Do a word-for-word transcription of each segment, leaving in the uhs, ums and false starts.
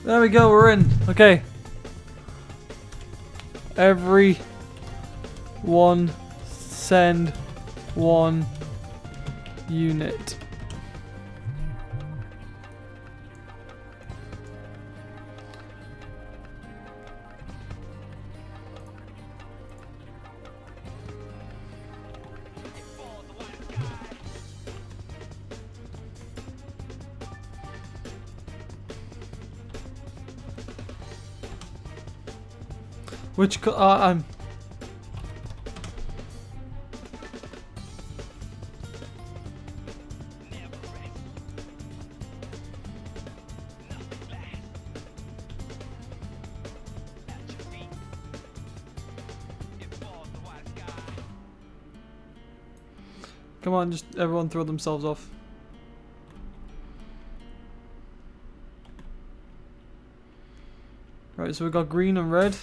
There we go, we're in. Okay. Every one send one unit. Which co uh, I'm. Come on, just everyone throw themselves off. Right, so we got green and red.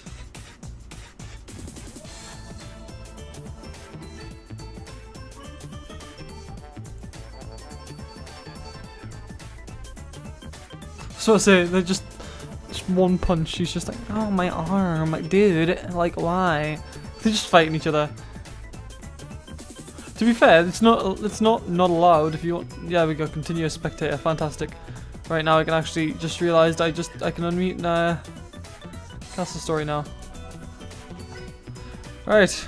So I say they're just just one punch. She's just like, oh my arm, like dude, like why? They're just fighting each other. To be fair, it's not it's not not allowed if you want. Yeah, we go continuous spectator, fantastic. Right now I can actually just realized I just I can unmute and uh, cast the story now. Right.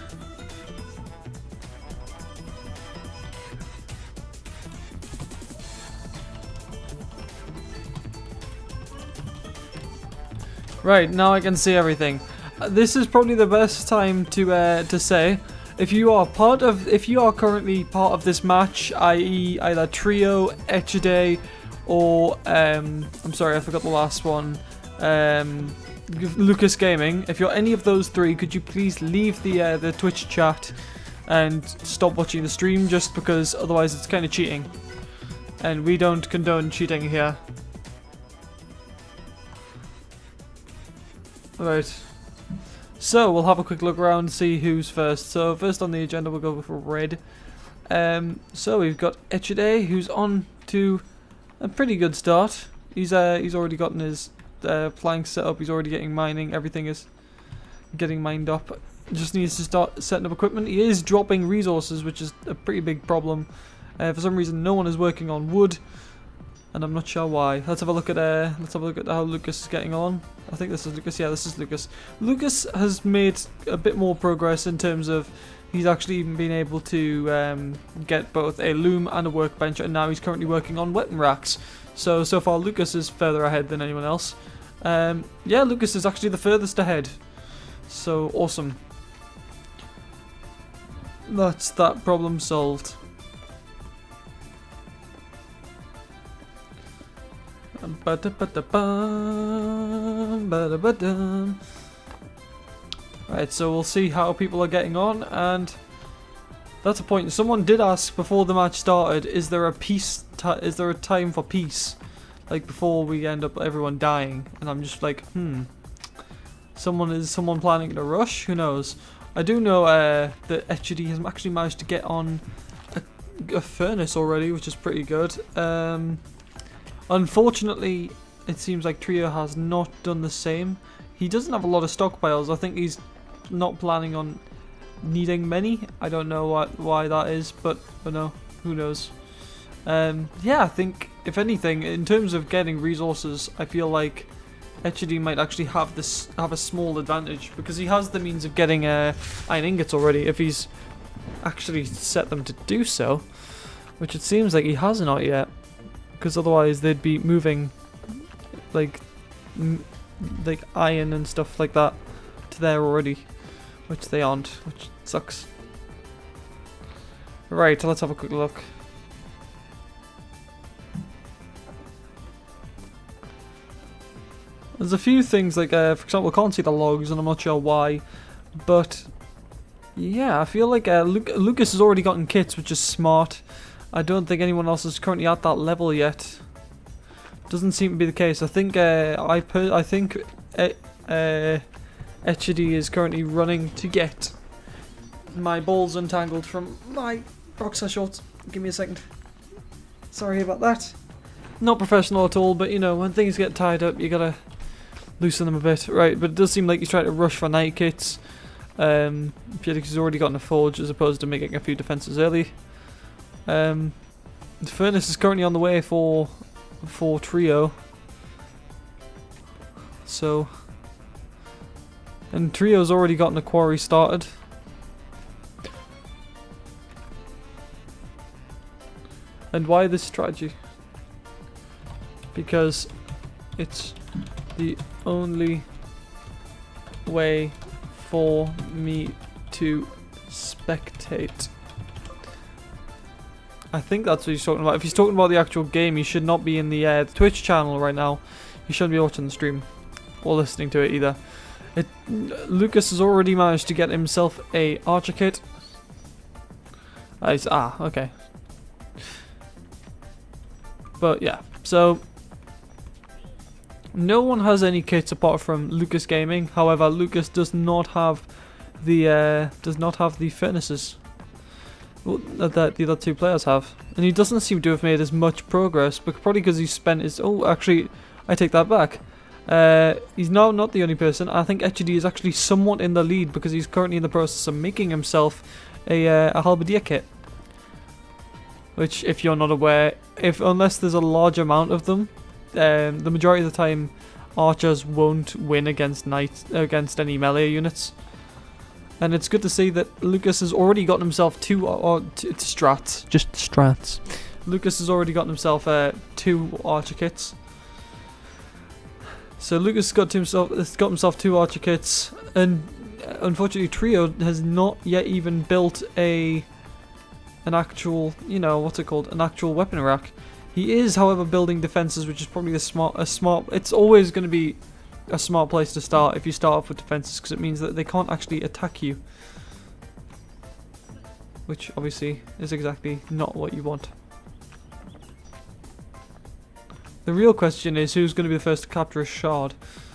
Right, now I can see everything. Uh, this is probably the best time to uh, to say, if you are part of, if you are currently part of this match, that is either Trio, Echedey, or um, I'm sorry, I forgot the last one, um, LucasGaming. If you're any of those three, could you please leave the uh, the Twitch chat and stop watching the stream, just because otherwise it's kind of cheating, and we don't condone cheating here. Right, so we'll have a quick look around and see who's first. So first on the agenda we'll go for red. Um, so we've got Echedey, who's on to a pretty good start. He's uh he's already gotten his uh, plank set up. He's already getting mining. Everything is getting mined up. Just needs to start setting up equipment. He is dropping resources, which is a pretty big problem. Uh, for some reason, no one is working on wood, and I'm not sure why. Let's have a look at uh, let's have a look at how Lucas is getting on. I think this is Lucas. Yeah, this is Lucas. Lucas has made a bit more progress in terms of he's actually even been able to um, get both a loom and a workbench, and now he's currently working on weapon racks. So so far, Lucas is further ahead than anyone else. Um, yeah, Lucas is actually the furthest ahead. So awesome. That's that problem solved. Right, so we'll see how people are getting on, and that's a point. Someone did ask before the match started, is there a peace ti is there a time for peace, like before we end up everyone dying? And I'm just like, hmm, someone is someone planning to rush? Who knows? I do know uh, that Echedey has actually managed to get on a, a furnace already, which is pretty good. Um, Unfortunately, it seems like Trio has not done the same. He doesn't have a lot of stockpiles. I think he's not planning on needing many. I don't know what, why that is, but, but no, who knows. Um, yeah, I think, if anything, in terms of getting resources, I feel like Echedey might actually have this have a small advantage, because he has the means of getting uh, iron ingots already, if he's actually set them to do so, which it seems like he has not yet. Because otherwise they'd be moving like m like iron and stuff like that to there already, which they aren't, which sucks. Right, let's have a quick look. There's a few things like, uh, for example, I can't see the logs, and I'm not sure why, but yeah, I feel like uh, Luc Lucas has already gotten kits, which is smart. I don't think anyone else is currently at that level yet. Doesn't seem to be the case. I think uh, I per I think uh, uh, Echedey is currently running to get my balls untangled from my boxer shorts. Give me a second. Sorry about that. Not professional at all, but you know, when things get tied up, you gotta loosen them a bit. Right, but it does seem like he's trying to rush for night kits. Um, Felix has already gotten a forge as opposed to making a few defenses early. Um, the furnace is currently on the way for for Trio. So, and Trio's already gotten a quarry started. And why this strategy? Because it's the only way for me to spectate. I think that's what he's talking about. If he's talking about the actual game, he should not be in the, uh, the Twitch channel right now. He shouldn't be watching the stream or listening to it either. It, Lucas has already managed to get himself a archer kit. Uh, he's, ah, okay. But yeah, so no one has any kits apart from LucasGaming. However, Lucas does not have the uh, does not have the furnaces that the other two players have, and he doesn't seem to have made as much progress, but probably because he spent his. Oh, actually, I take that back. Uh, he's now not the only person. I think Echedey is actually somewhat in the lead because he's currently in the process of making himself a uh, a halberdier kit. Which, if you're not aware, if unless there's a large amount of them, um, the majority of the time, archers won't win against knights against any melee units. And it's good to see that Lucas has already gotten himself two or it's strats, just strats. Lucas has already gotten himself uh, two archer kits. So Lucas has got to himself has got himself two archer kits, and uh, unfortunately Trio has not yet even built a an actual, you know, what's it called, an actual weapon rack. He is, however, building defenses, which is probably the smart, a smart. It's always going to be a smart place to start if you start off with defenses, because it means that they can't actually attack you, which obviously is exactly not what you want. The real question is who's going to be the first to capture a shard.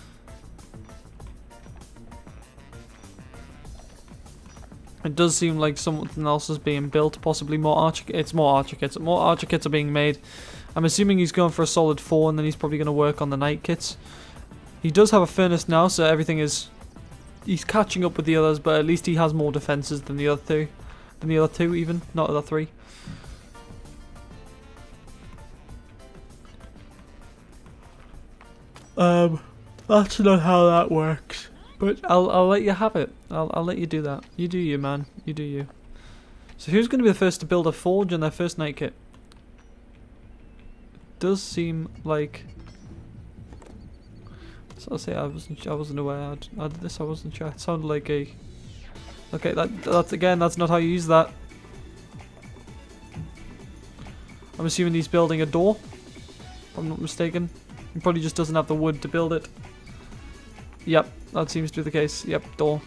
It does seem like something else is being built, possibly more archer. It's more archer kits. More archer kits are being made. I'm assuming he's going for a solid four, and then he's probably going to work on the night kits. He does have a furnace now, so everything is. He's catching up with the others, but at least he has more defenses than the other two, than the other two even, not the other three. Um, that's not how that works. But I'll I'll let you have it. I'll I'll let you do that. You do you, man. You do you. So who's going to be the first to build a forge in their first night kit? It does seem like. So I'll say I wasn't I wasn't aware. I'd, I did this. I wasn't sure. It sounded like a. Okay, that that's again. That's not how you use that. I'm assuming he's building a door. If I'm not mistaken. He probably just doesn't have the wood to build it. Yep, that seems to be the case. Yep, door.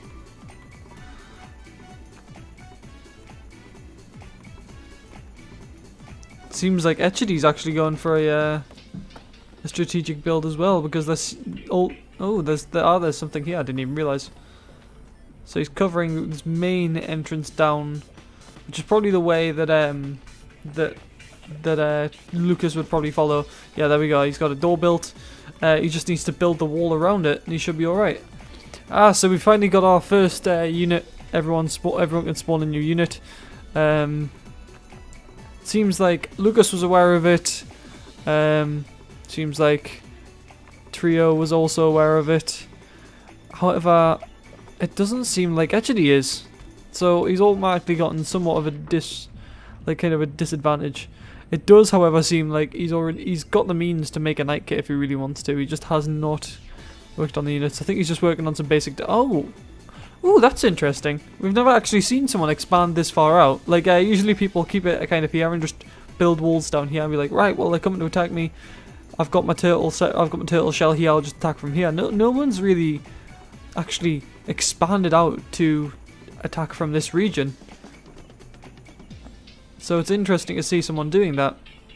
Seems like Echedey's actually going for a, uh, a strategic build as well, because there's oh oh there's there are there's something here I didn't even realize. So he's covering this main entrance down, which is probably the way that um that that uh, Lucas would probably follow. Yeah, there we go. He's got a door built. Uh, he just needs to build the wall around it, and he should be all right. Ah, so we finally got our first uh, unit. Everyone, everyone can spawn a new unit. Um, seems like Lucas was aware of it. Um, seems like Trio was also aware of it. However, it doesn't seem like Echedey is. So he's automatically gotten somewhat of a dis, like kind of a disadvantage. It does, however, seem like he's already he's got the means to make a night kit if he really wants to. He just has not worked on the units. I think he's just working on some basic. Oh, ooh, that's interesting. We've never actually seen someone expand this far out. Like uh, usually people keep it kind of here and just build walls down here and be like, right, well they're coming to attack me. I've got my turtle set. I've got my turtle shell here. I'll just attack from here. No, no one's really actually expanded out to attack from this region. So it's interesting to see someone doing that.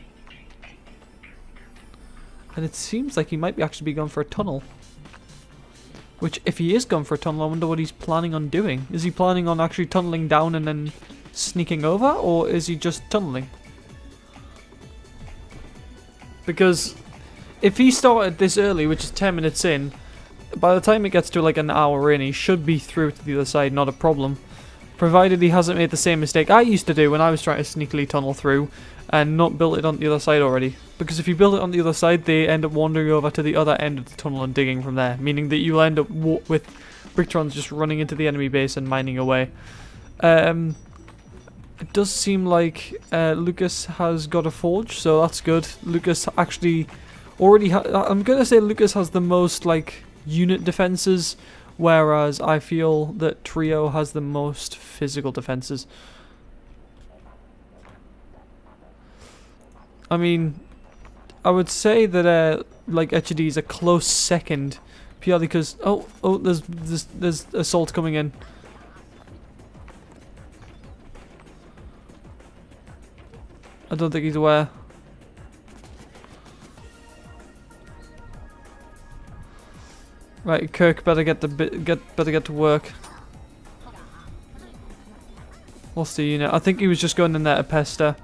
And it seems like he might be actually be going for a tunnel. Which, if he is going for a tunnel, I wonder what he's planning on doing. Is he planning on actually tunneling down and then sneaking over? Or is he just tunneling? Because if he started this early, which is ten minutes in, by the time it gets to like an hour in, he should be through to the other side, not a problem. Provided he hasn't made the same mistake I used to do when I was trying to sneakily tunnel through and not build it on the other side already. Because if you build it on the other side, they end up wandering over to the other end of the tunnel and digging from there. Meaning that you'll end up wa with Bricktrons just running into the enemy base and mining away. Um, it does seem like uh, Lucas has got a forge, so that's good. Lucas actually already ha I'm going to say Lucas has the most like unit defenses, whereas I feel that Trio has the most physical defenses. I mean, I would say that uh, like Echedey is a close second, purely because oh oh there's there's there's assault coming in. I don't think he's aware. Right, Kirk better get the bit get better get to work. What's the unit? I think he was just going in there to pester.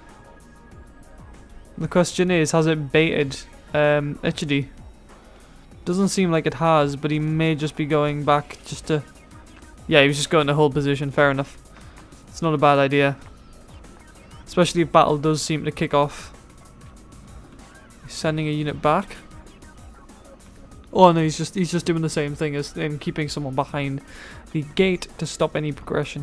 The question is, has it baited um, Echedey? Doesn't seem like it has, but he may just be going back just to... Yeah, he was just going to hold position, fair enough. It's not a bad idea. Especially if battle does seem to kick off. He's sending a unit back. Oh no, he's just he's just doing the same thing as in keeping someone behind the gate to stop any progression.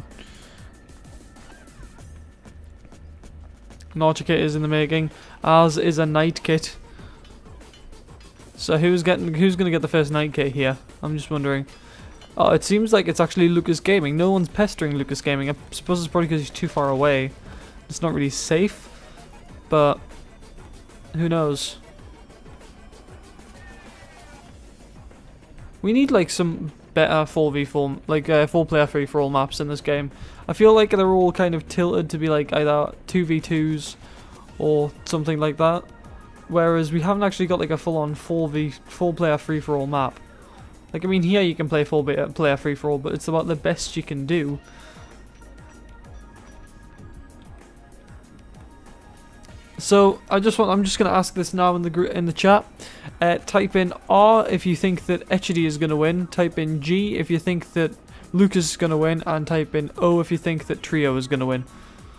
An archer kit is in the making, as is a knight kit. So who's getting who's gonna get the first knight kit here? I'm just wondering. Oh, it seems like it's actually LucasGaming. No one's pestering LucasGaming. I suppose it's probably because he's too far away. It's not really safe, but who knows? We need like some better four v four, like uh, four player free for all maps in this game. I feel like they're all kind of tilted to be like either two v twos or something like that. Whereas we haven't actually got like a full on four v four player free for all map. Like I mean here you can play four player free for all, but it's about the best you can do. So I just want I'm just gonna ask this now in the group in the chat. Uh, type in R if you think that Echedey is gonna win. Type in G if you think that Lucas is gonna win, and type in O if you think that Trio is gonna win.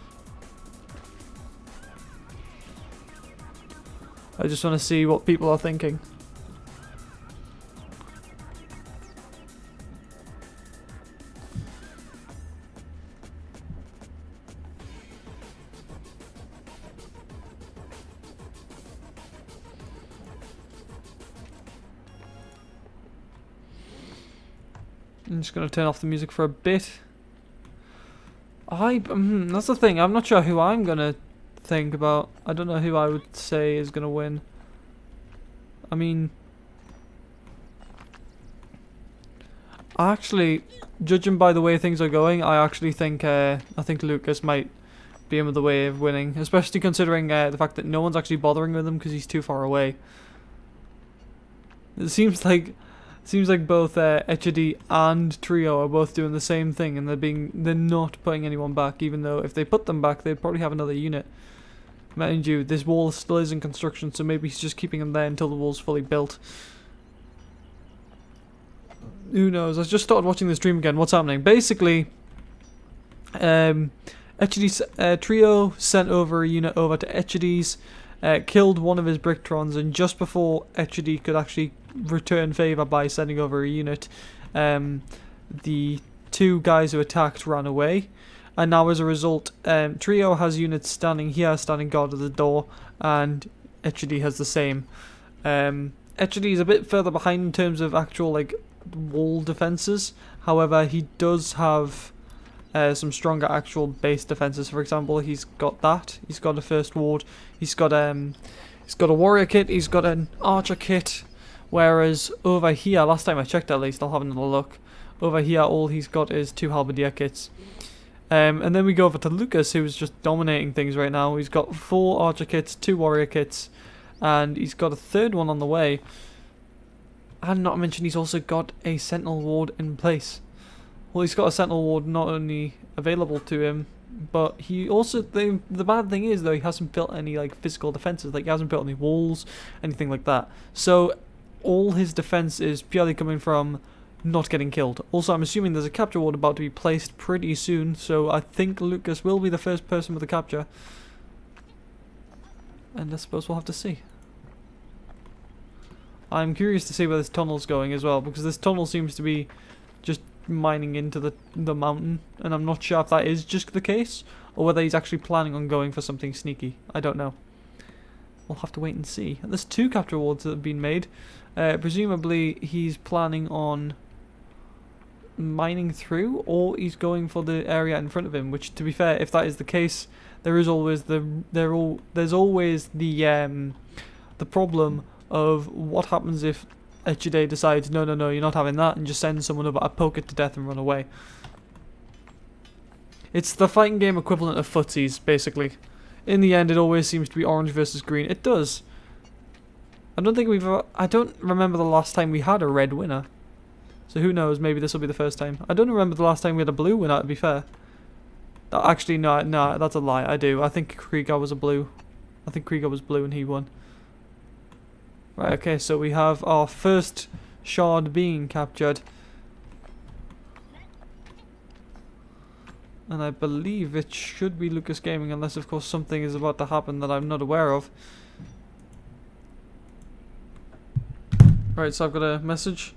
I just want to see what people are thinking. I'm just going to turn off the music for a bit. I, um, that's the thing, I'm not sure who I'm going to think about. I don't know who I would say is going to win. I mean, actually, judging by the way things are going, I actually think, uh, I think Lucas might be in with the way of winning. Especially considering uh, the fact that no one's actually bothering with him because he's too far away. It seems like... Seems like both uh, Echedey and Trio are both doing the same thing, and they're being they're not putting anyone back. Even though if they put them back, they'd probably have another unit. Mind you, this wall still is in construction, so maybe he's just keeping them there until the wall's fully built. Who knows? I just started watching the stream again. What's happening? Basically, um, Echedey's uh, Trio sent over a unit over to Echedey's, uh, killed one of his Bricktrons, and just before Echedey could actually return favour by sending over a unit, um, the two guys who attacked ran away, and now as a result, um, Trio has units standing here, standing guard at the door, and Echedey has the same. Um, Echedey is a bit further behind in terms of actual like wall defences. However, he does have uh, some stronger actual base defences. For example, he's got that. He's got a first ward. He's got um, he's got a warrior kit. He's got an archer kit. Whereas over here, last time I checked at least, I'll have another look. Over here, all he's got is two halberdier kits. Um, and then we go over to Lucas, who's just dominating things right now. He's got four archer kits, two warrior kits, and he's got a third one on the way. And not to mention, he's also got a sentinel ward in place. Well, he's got a sentinel ward not only available to him, but he also, the, the bad thing is though, he hasn't built any like physical defenses. Like he hasn't built any walls, anything like that. So all his defense is purely coming from not getting killed. Also, I'm assuming there's a capture ward about to be placed pretty soon, so I think Lucas will be the first person with a capture. And I suppose we'll have to see. I'm curious to see where this tunnel's going as well, because this tunnel seems to be just mining into the, the mountain, and I'm not sure if that is just the case, or whether he's actually planning on going for something sneaky. I don't know. We'll have to wait and see. And there's two capture wards that have been made. Uh, presumably he's planning on mining through, or he's going for the area in front of him, which, to be fair, if that is the case, there is always the there all there's always the um the problem of what happens if Echedey decides no no no you're not having that, and just sends someone over, I poke it to death and run away. It's the fighting game equivalent of footsies, basically. In the end, it always seems to be orange versus green. It does. I don't think we've ever, I don't remember the last time we had a red winner. So who knows, maybe this will be the first time. I don't remember the last time we had a blue winner, to be fair. That actually, no, no, that's a lie. I do. I think Krieger was a blue. I think Krieger was blue and he won. Right, okay, so we have our first shard being captured. And I believe it should be LucasGaming, unless of course something is about to happen that I'm not aware of. Right, so I've got a message.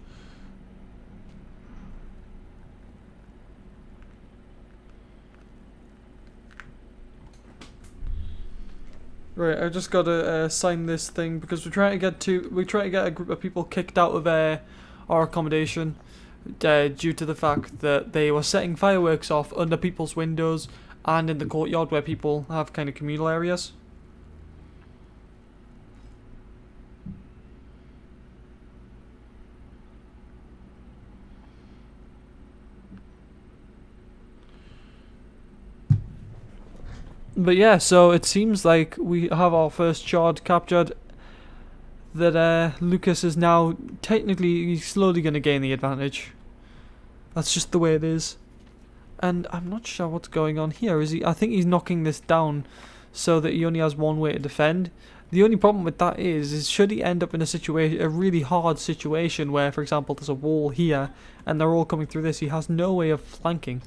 Right, I just gotta uh, sign this thing because we're trying to get to we're trying to get a group of people kicked out of uh, our accommodation uh, due to the fact that they were setting fireworks off under people's windows and in the courtyard where people have kind of communal areas. But yeah, so it seems like we have our first shard captured. That uh, Lucas is now technically he's slowly going to gain the advantage. That's just the way it is. And I'm not sure what's going on here. Is he? I think he's knocking this down so that he only has one way to defend. The only problem with that is, is should he end up in a situation, a really hard situation where, for example, there's a wall here and they're all coming through this, he has no way of flanking.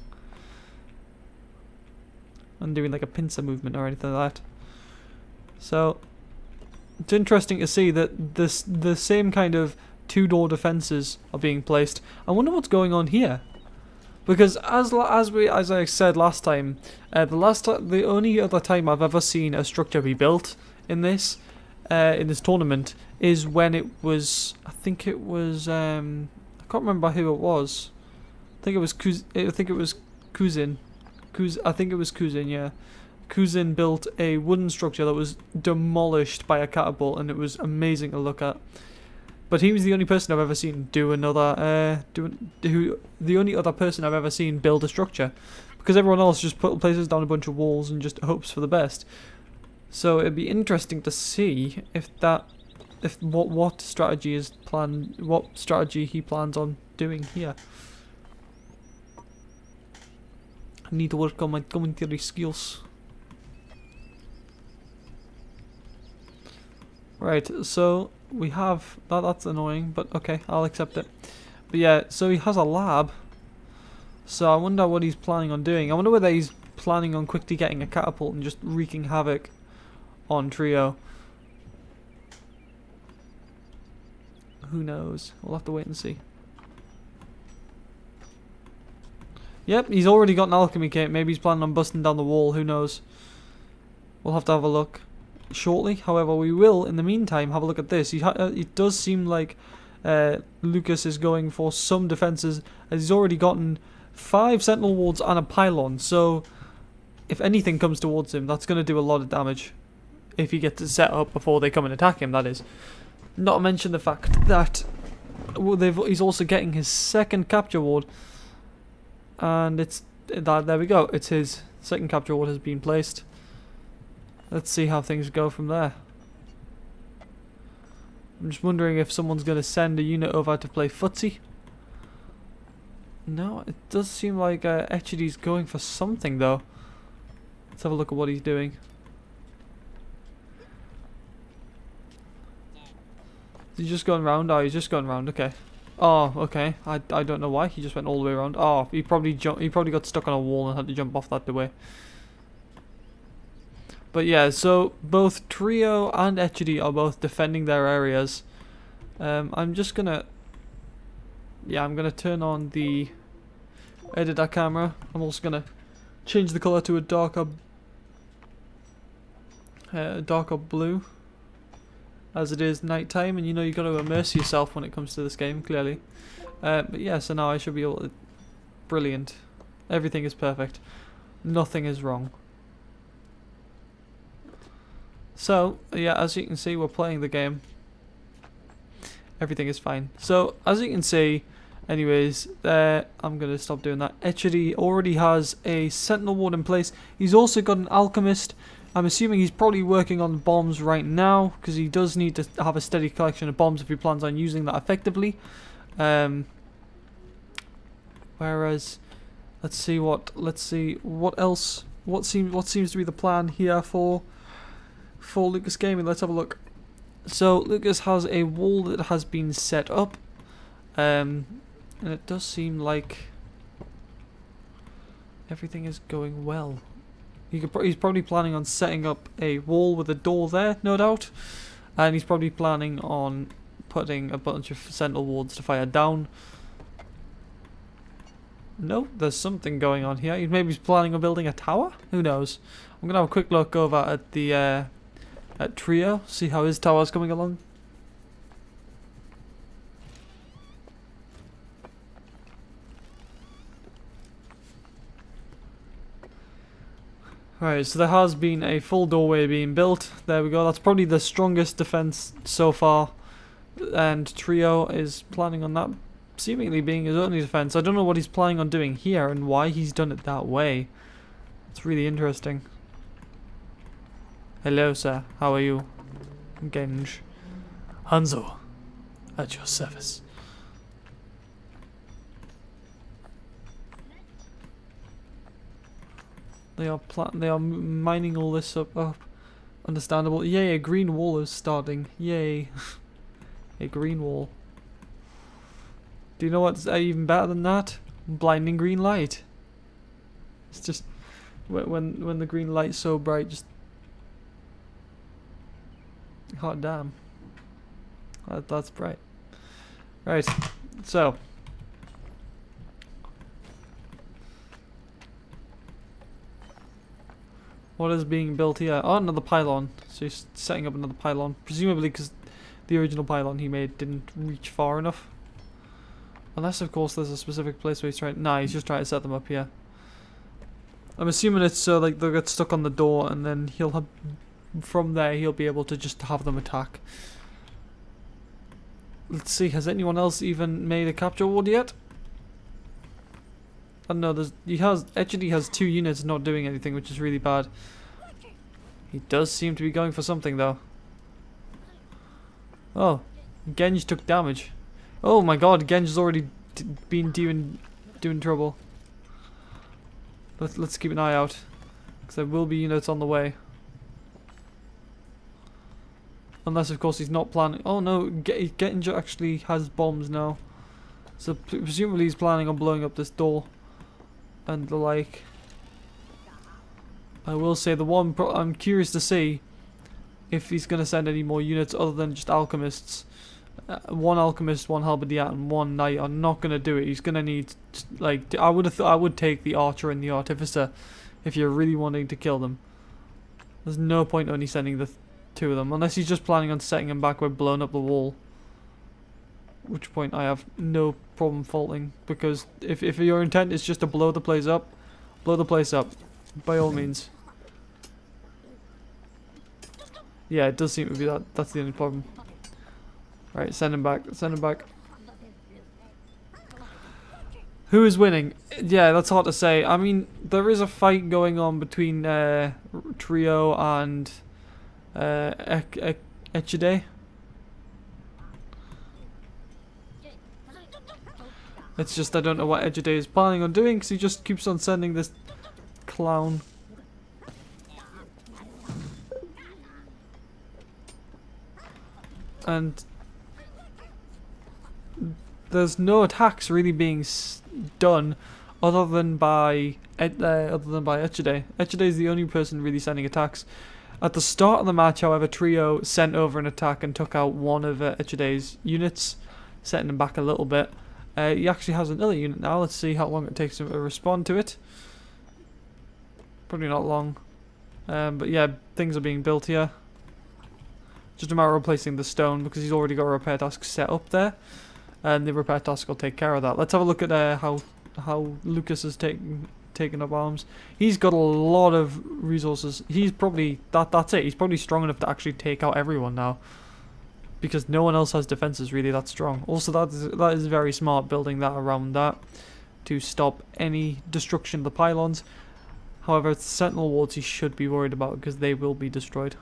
And doing like a pincer movement or anything like that. So it's interesting to see that this the same kind of two-door defenses are being placed. I wonder what's going on here, because as as we as I said last time, uh, the last the only other time I've ever seen a structure be built in this uh, in this tournament is when it was I think it was um, I can't remember who it was. I think it was Kuz I think it was Kuzin. Kuz I think it was Kuzin, yeah. Kuzin built a wooden structure that was demolished by a catapult, and it was amazing to look at. But he was the only person I've ever seen do another, uh, do, do the only other person I've ever seen build a structure, because everyone else just put places down a bunch of walls and just hopes for the best. So it'd be interesting to see if that, if what what strategy is planned, what strategy he plans on doing here. I need to work on my commentary skills. Right, so we have that. That's annoying, but okay, I'll accept it. But yeah, so he has a lab. So I wonder what he's planning on doing. I wonder whether he's planning on quickly getting a catapult and just wreaking havoc on Trio. Who knows? We'll have to wait and see. Yep, he's already got an alchemy kit. Maybe he's planning on busting down the wall. Who knows? We'll have to have a look shortly. However, we will, in the meantime, have a look at this. He ha uh, it does seem like uh, Lucas is going for some defenses, as he's already gotten five sentinel wards and a pylon. So, if anything comes towards him, that's going to do a lot of damage. If he gets it set up before they come and attack him, that is. Not to mention the fact that well, they've, he's also getting his second capture ward. And it's that. There we go. It's his second capture ward has been placed. Let's see how things go from there. I'm just wondering if someone's going to send a unit over to play footsie. No, it does seem like uh, Echedey's going for something though. Let's have a look at what he's doing. He's just going round. Oh, he's just going round. Okay. Oh, okay. I, I don't know why. He just went all the way around. Oh, he probably jumped. He probably got stuck on a wall and had to jump off that way. But yeah, so both Trio and Echedey are both defending their areas. Um, I'm just gonna, yeah, I'm gonna turn on the editor camera. I'm also gonna change the color to a darker, uh, darker blue, as it is nighttime, and you know you got to immerse yourself when it comes to this game, clearly. Uh, but yeah, so now I should be able to, brilliant. Everything is perfect. Nothing is wrong. So, yeah, as you can see, we're playing the game. Everything is fine. So, as you can see, anyways, there, I'm going to stop doing that. Echedey already has a sentinel ward in place. He's also got an alchemist. I'm assuming he's probably working on bombs right now, because he does need to have a steady collection of bombs if he plans on using that effectively. Um, whereas, let's see what, let's see, what else, what seems, what seems to be the plan here for... For LucasGaming, let's have a look. So Lucas has a wall that has been set up, um, and it does seem like everything is going well. He could pro he's probably planning on setting up a wall with a door there, no doubt, and he's probably planning on putting a bunch of sentinel wards to fire down. No, there's something going on here. Maybe he's planning on building a tower? Who knows? I'm gonna have a quick look over at the uh, at Trio, see how his tower's coming along. Right, so there has been a full doorway being built. There we go. That's probably the strongest defense so far, and Trio is planning on that seemingly being his only defense. I don't know what he's planning on doing here and why he's done it that way. It's really interesting. Hello, sir. How are you? Genj. Hanzo, at your service. They are pla they are mining all this up. Oh, understandable. Yay! A green wall is starting. Yay! A green wall. Do you know what's even better than that? Blinding green light. It's just when when the green light's so bright, just hot damn. That, that's bright. Right. So. What is being built here? Oh, another pylon. So he's setting up another pylon. Presumably because the original pylon he made didn't reach far enough. Unless, of course, there's a specific place where he's trying... Nah, he's just trying to set them up here. I'm assuming it's so like they'll get stuck on the door and then he'll have... From there, he'll be able to just have them attack. Let's see, has anyone else even made a capture ward yet? I don't know, there's, he has, Echedey has two units not doing anything, which is really bad. He does seem to be going for something, though. Oh, Genj took damage. Oh my god, Genj has already d been doing, doing trouble. Let's, let's keep an eye out, because there will be units on the way. Unless, of course, he's not planning... Oh no, Genj actually has bombs now. So, presumably he's planning on blowing up this door. And the like. I will say the one... Pro I'm curious to see if he's going to send any more units other than just alchemists. Uh, one alchemist, one halberdier, and one knight are not going to do it. He's going to need... Like, I would have th I would take the archer and the artificer if you're really wanting to kill them. There's no point only sending the... Th two of them, unless he's just planning on setting them back by blowing up the wall. Which point I have no problem faulting, because if, if your intent is just to blow the place up, blow the place up, by all means. Yeah, it does seem to be that, that's the only problem. Right, send him back, send him back. Who is winning? Yeah, that's hard to say. I mean, there is a fight going on between uh, Trio and Uh, e Echedey. It's just I don't know what Echedey is planning on doing because he just keeps on sending this clown. And there's no attacks really being s done other than by uh, other than by Echedey. Echedey is the only person really sending attacks. At the start of the match, however, Trio sent over an attack and took out one of uh, Echedey's units, setting him back a little bit. Uh, he actually has another unit now. Let's see how long it takes him to respond to it. Probably not long. Um, but yeah, things are being built here. Just a matter of replacing the stone because he's already got a repair task set up there. And the repair task will take care of that. Let's have a look at uh, how how Lucas is taking taking up arms. He's got a lot of resources. He's probably that that's it. He's probably strong enough to actually take out everyone now. Because no one else has defenses really that strong. Also, that is, that is very smart, building that around that to stop any destruction of the pylons. However, it's sentinel wards he should be worried about because they will be destroyed.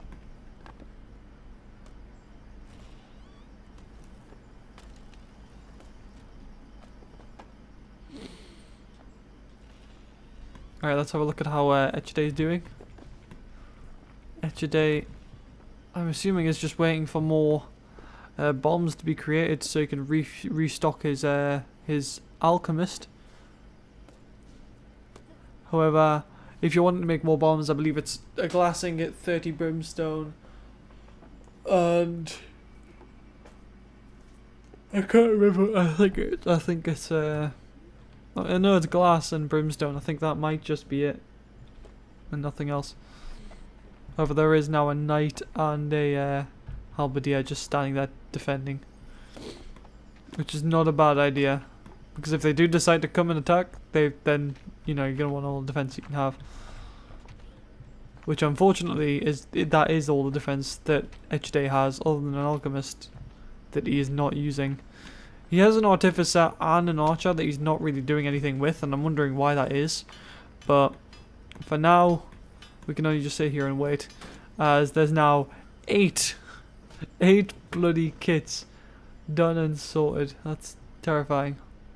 Alright, let's have a look at how uh, Echedey is doing. Echedey, I'm assuming, is just waiting for more uh, bombs to be created so he can re restock his uh, his alchemist. However, if you want to make more bombs, I believe it's a glass ingot, thirty brimstone, and I can't remember. I think it, I think it's uh, I know it's glass and brimstone. I think that might just be it, and nothing else. However, there is now a knight and a uh, halberdier just standing there defending, which is not a bad idea, because if they do decide to come and attack, they then you know you're gonna want all the defense you can have. Which unfortunately is that is all the defense that Echedey has, other than an alchemist that he is not using. He has an artificer and an archer that he's not really doing anything with, and I'm wondering why that is. But for now, we can only just sit here and wait, as there's now eight, eight bloody kits done and sorted. That's terrifying.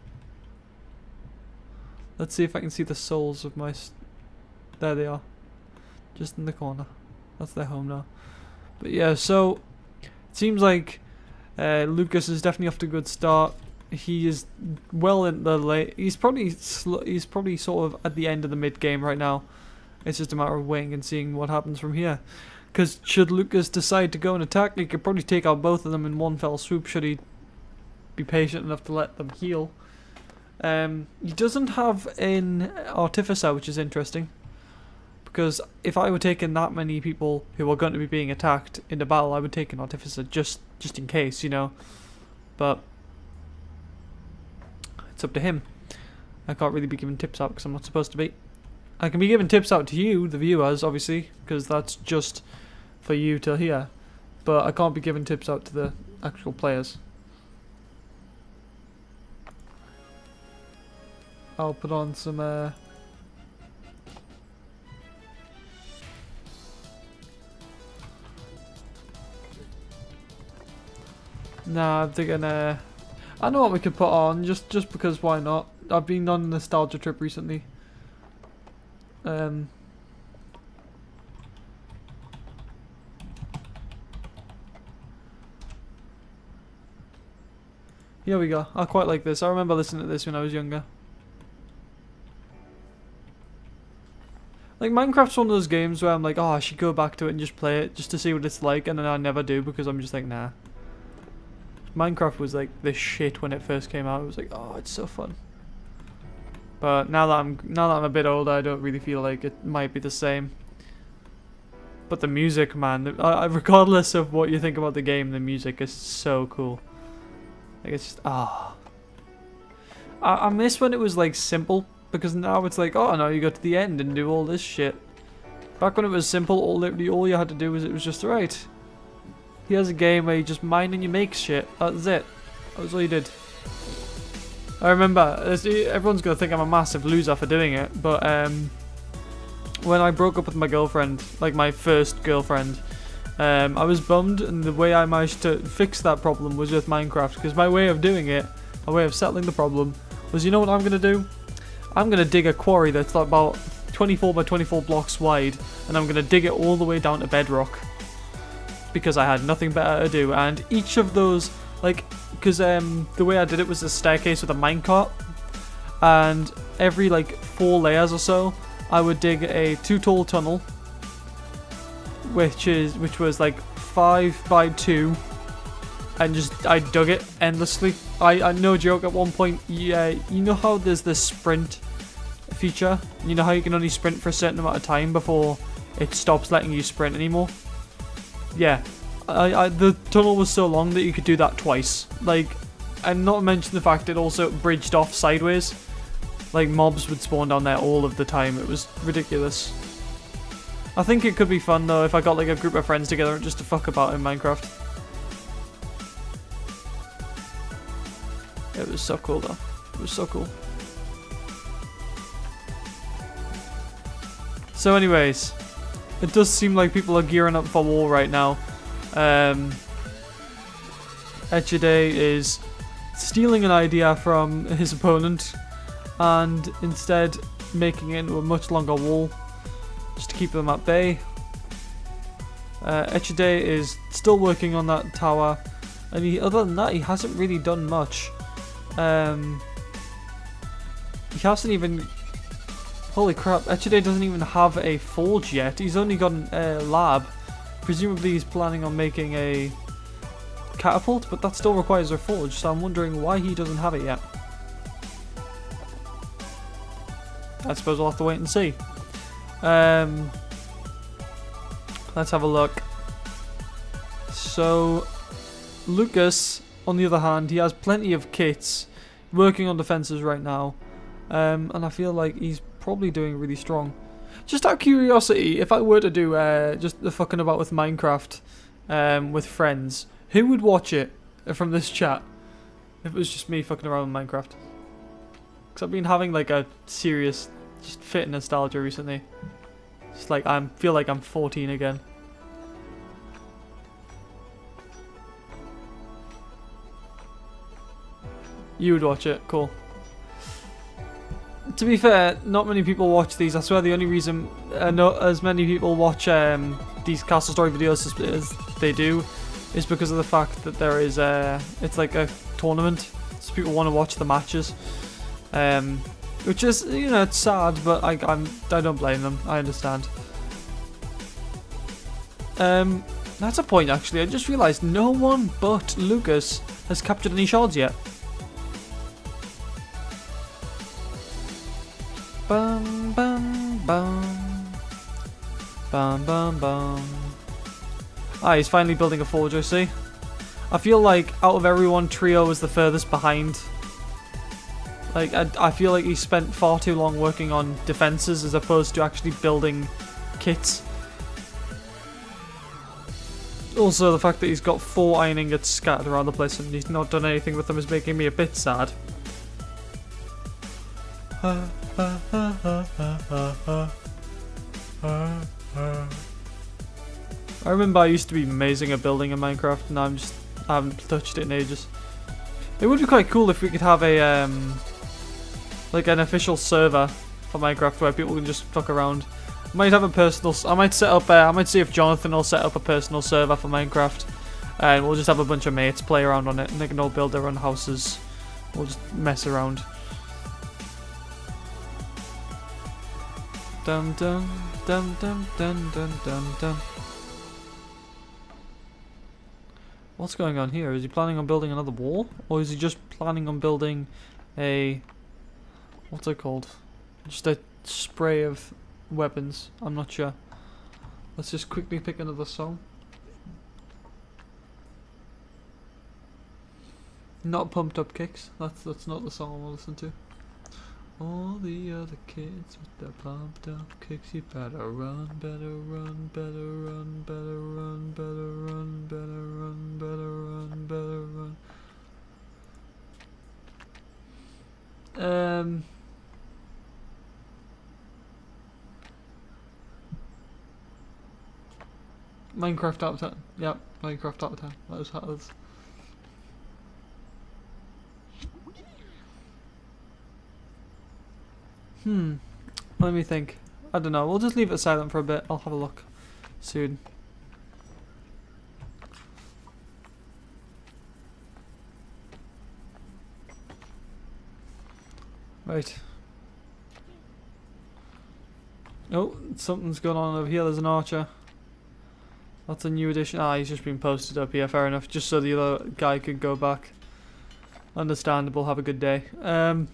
Let's see if I can see the souls of my... S there they are. Just in the corner. That's their home now. But yeah, so it seems like uh, Lucas is definitely off to a good start. He is well in the late. He's probably sl he's probably sort of at the end of the mid game right now. It's just a matter of waiting and seeing what happens from here. Because should Lucas decide to go and attack, he could probably take out both of them in one fell swoop. Should he be patient enough to let them heal. Um, he doesn't have an artificer, which is interesting. Because if I were taking that many people who are going to be being attacked in the battle, I would take an artificer just just in case, you know. But it's up to him. I can't really be giving tips out because I'm not supposed to be. I can be giving tips out to you, the viewers, obviously, because that's just for you to hear. But I can't be giving tips out to the actual players. I'll put on some... Uh, Nah, I'm thinking, uh, I know what we could put on, just just because why not? I've been on a nostalgia trip recently. Um, here we go. I quite like this. I remember listening to this when I was younger. Like, Minecraft's one of those games where I'm like, oh, I should go back to it and just play it, just to see what it's like, and then I never do because I'm just like, nah. Minecraft was like this shit when it first came out. It was like, oh, it's so fun. But now that I'm now that I'm a bit older, I don't really feel like it might be the same. But the music, man, I, regardless of what you think about the game, the music is so cool. Like, it's just ah. Oh. I, I miss when it was like simple, because now it's like, oh no, you go to the end and do all this shit. Back when it was simple, all literally all you had to do was it was just right. Here's a game where you just mine and you make shit. That's it. That was all you did. I remember, everyone's going to think I'm a massive loser for doing it, but um, when I broke up with my girlfriend, like my first girlfriend, um, I was bummed, and the way I managed to fix that problem was with Minecraft, because my way of doing it, my way of settling the problem, was, you know what I'm going to do? I'm going to dig a quarry that's like about twenty-four by twenty-four blocks wide, and I'm going to dig it all the way down to bedrock. Because I had nothing better to do, and each of those, like, because um, the way I did it was a staircase with a minecart, and every like four layers or so, I would dig a two-tall tunnel, which is which was like five by two, and just I dug it endlessly. I, I no joke. At one point, yeah, you know how there's this sprint feature. You know how you can only sprint for a certain amount of time before it stops letting you sprint anymore. Yeah, I, I the tunnel was so long that you could do that twice. Like, and not to mention the fact it also bridged off sideways. Like mobs would spawn down there all of the time. It was ridiculous. I think it could be fun though if I got like a group of friends together just to fuck about in Minecraft. It was so cool though. It was so cool. So anyways, it does seem like people are gearing up for war right now. Um, Echedey is stealing an idea from his opponent and instead making it into a much longer wall just to keep them at bay. Uh, Echedey is still working on that tower, and he, other than that, he hasn't really done much. Um, he hasn't even... Holy crap, Echedey doesn't even have a forge yet. He's only got a uh, lab. Presumably he's planning on making a catapult, but that still requires a forge, so I'm wondering why he doesn't have it yet. I suppose we'll have to wait and see. Um, let's have a look. So, Lucas, on the other hand, he has plenty of kits, working on defences right now, um, and I feel like he's probably doing really strong. Just out of curiosity, if I were to do uh, just the fucking about with Minecraft um, with friends, who would watch it from this chat if it was just me fucking around with Minecraft? Because I've been having like a serious just fit nostalgia recently. Just like I feel like I'm fourteen again. You would watch it, cool. To be fair, not many people watch these. I swear the only reason uh, not as many people watch um, these Castle Story videos as, as they do is because of the fact that there is a, it's like a tournament, so people want to watch the matches. Um, which is, you know, it's sad, but I, I'm, I don't blame them. I understand. Um, that's a point actually. I just realised no one but Lucas has captured any shards yet. Bum bum bum. Bum bum bum. Ah, he's finally building a forge, I see. I feel like out of everyone, Trio is the furthest behind. Like, I, I feel like he spent far too long working on defenses as opposed to actually building kits. Also, the fact that he's got four iron ingots scattered around the place and he's not done anything with them is making me a bit sad. I remember I used to be amazing at building in Minecraft, and I'm just I haven't touched it in ages. It would be quite cool if we could have a um, like an official server for Minecraft where people can just fuck around. I might have a personal. I might set up. Uh, I might see if Jonathan will set up a personal server for Minecraft, and we'll just have a bunch of mates play around on it, and they can all build their own houses. We'll just mess around. Dum dum dum dum dum dum dum dum. What's going on here? Is he planning on building another wall? Or is he just planning on building a... what's it called? Just a spray of weapons. I'm not sure. Let's just quickly pick another song. Not Pumped Up Kicks. That's, that's not the song I want to listen to. All the other kids with their pumped up kicks, you better run, better run, better run, better run, better run, better run, better run, better run. Um. Minecraft out of ten. Yep, Minecraft out of ten. That was how it was. Hmm. Let me think. I don't know. We'll just leave it silent for a bit. I'll have a look soon. Right. Oh, something's going on over here. There's an archer. That's a new addition. Ah, he's just been posted up here. Fair enough. Just so the other guy could go back. Understandable. Have a good day. Um.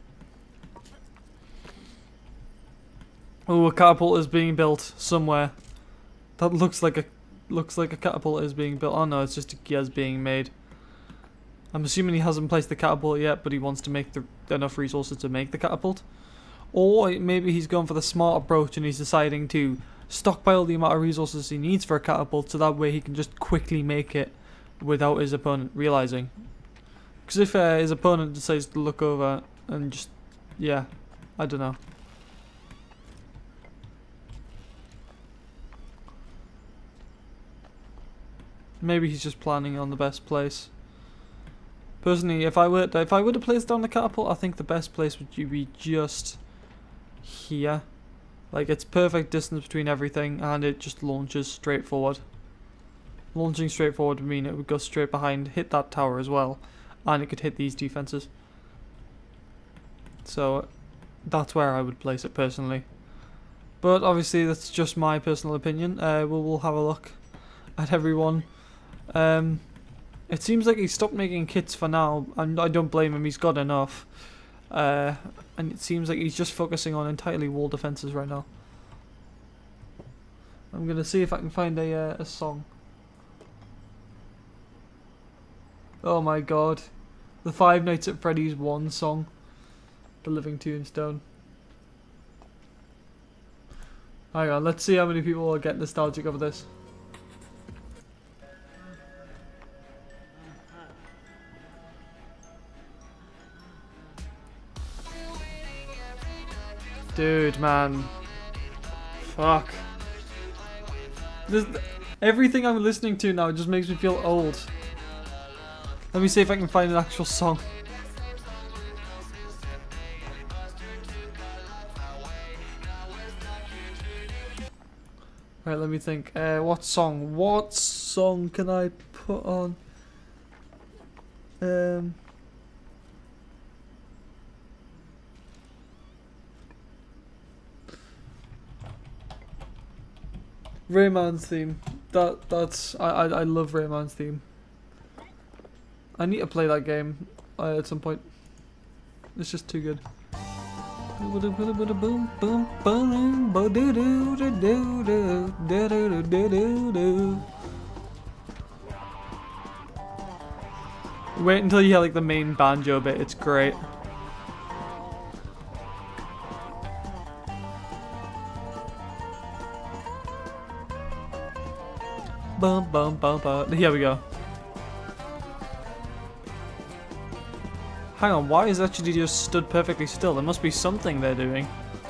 Oh, a catapult is being built somewhere. That looks like a looks like a catapult is being built. Oh no, it's just a gear's being made. I'm assuming he hasn't placed the catapult yet, but he wants to make the, enough resources to make the catapult. Or maybe he's going for the smart approach and he's deciding to stockpile the amount of resources he needs for a catapult so that way he can just quickly make it without his opponent realizing. Because if uh, his opponent decides to look over and just, yeah, I don't know. Maybe he's just planning on the best place. Personally, if I were to, if I were to place down the catapult, I think the best place would be just here. Like, it's perfect distance between everything, and it just launches straight forward. Launching straight forward would mean it would go straight behind, hit that tower as well, and it could hit these defenses. So, that's where I would place it personally. But obviously, that's just my personal opinion. Uh, we'll, we'll have a look at everyone. Um, it seems like he's stopped making kits for now, and I don't blame him. He's got enough. Uh, and it seems like he's just focusing on entirely wall defenses right now. I'm gonna see if I can find a uh, a song. Oh my god, the Five Nights at Freddy's one song, The Living Tombstone. Hang on, let's see how many people will get nostalgic over this. Dude, man. Fuck. This, everything I'm listening to now just makes me feel old. Let me see if I can find an actual song. Right, let me think. Uh, what song? What song can I put on? Um... Rayman's theme. That that's I I, I love Rayman's theme. I need to play that game uh, at some point. It's just too good. Wait until you hear like the main banjo bit. It's great. Bum, bum, bum, bum. Here we go. Hang on, why is Echedey just stood perfectly still? There must be something they're doing.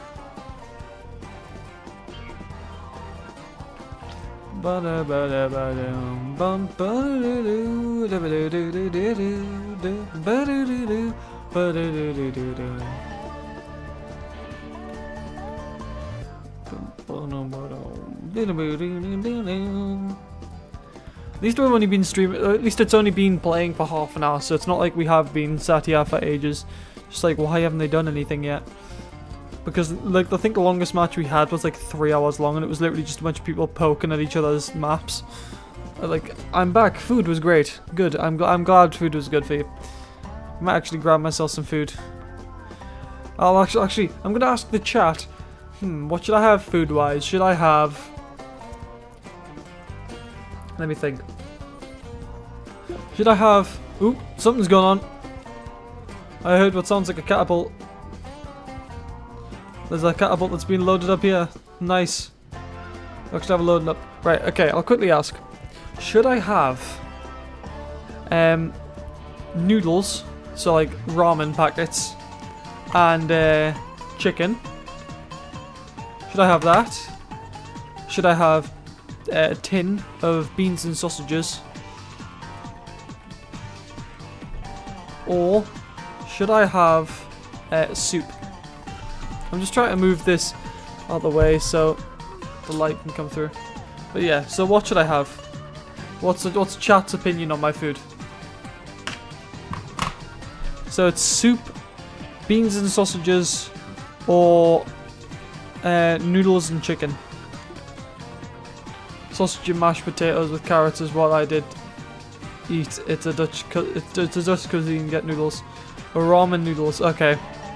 At least we've only been streaming, at least it's only been playing for half an hour, so it's not like we have been sat here for ages. Just like, why haven't they done anything yet? Because, like, I think the longest match we had was like three hours long, and it was literally just a bunch of people poking at each other's maps. Like, I'm back, food was great, good, I'm, gl I'm glad food was good for you. I might actually grab myself some food. I'll actually, actually, I'm gonna ask the chat, hmm, what should I have food-wise? Should I have... Let me think. Should I have... Ooh, something's going on. I heard what sounds like a catapult. There's a catapult that's been loaded up here. Nice. I actually have a loading up. Right, okay, I'll quickly ask. Should I have... Um... noodles, so like ramen packets, and uh, chicken? Should I have that? Should I have a tin of beans and sausages? Or should I have uh, soup? I'm just trying to move this out of the way so the light can come through. But yeah, so what should I have? What's what's chat's opinion on my food? So it's soup, beans and sausages, or uh, noodles and chicken. Sausage and mashed potatoes with carrots is what I did eat. It's a Dutch, cu it's, it's a Dutch cuisine. Get noodles, or ramen noodles. Okay.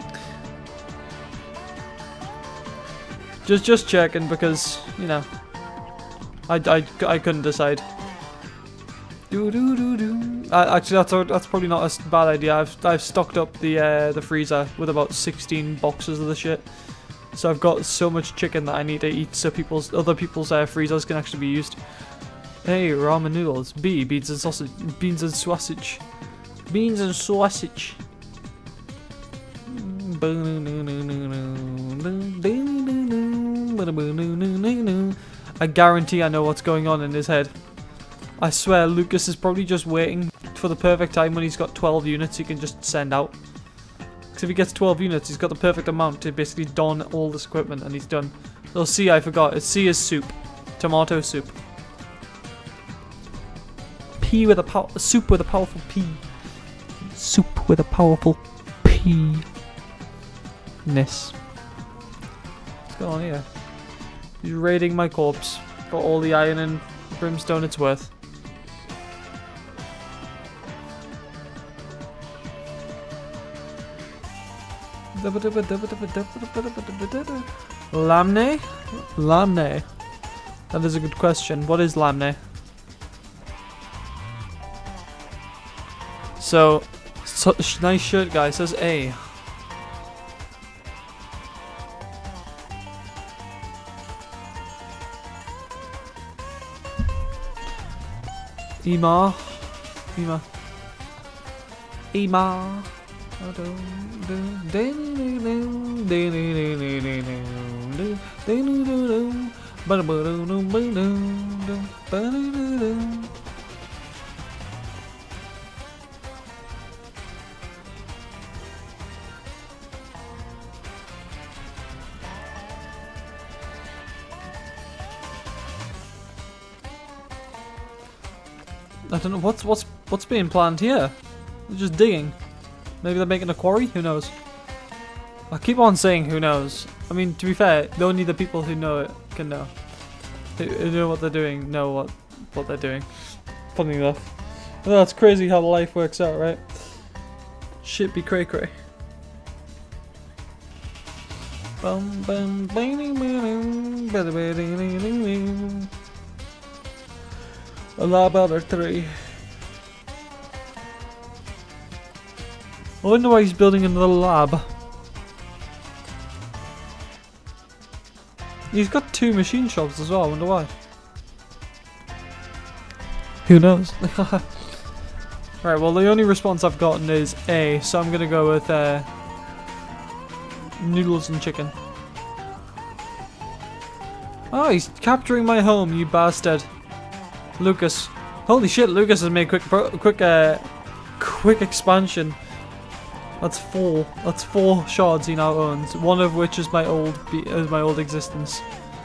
Just just checking because you know I, I, I couldn't decide. Do do do do. Uh, actually, that's a, that's probably not a bad idea. I've I've stocked up the uh, the freezer with about sixteen boxes of the shit. So I've got so much chicken that I need to eat, so people's other people's uh, freezers can actually be used. A, ramen noodles. B, beans and sausage. Beans and sausage. Beans and sausage. I guarantee I know what's going on in his head. I swear Lucas is probably just waiting for the perfect time when he's got twelve units he can just send out. Because if he gets twelve units, he's got the perfect amount to basically don all this equipment and he's done. So C, I forgot. It's C is soup. Tomato soup. P with a pow- soup with a powerful P. Soup with a powerful P. Ness. What's going on here? He's raiding my corpse for all the iron and brimstone it's worth. Lamne? Lamne. That is a good question. What is lamne? So, so nice shirt guy says A. Ema. Ema. Ema. I don't know what's what's what's being planned here. They're just digging. Maybe they're making a quarry? Who knows? I keep on saying who knows. I mean, to be fair, only the people who know it can know. Who, who know what they're doing know what what they're doing. Funny enough. Well, that's crazy how life works out, right? Shit be cray cray. Bum bum a lab other three. I wonder why he's building another lab. He's got two machine shops as well, I wonder why. Who knows? Right, well the only response I've gotten is A, so I'm gonna go with uh, noodles and chicken. Oh, he's capturing my home, you bastard. Lucas. Holy shit, Lucas has made quick pro quick uh quick expansion. That's four. That's four shards he now owns. One of which is my old be is my old existence.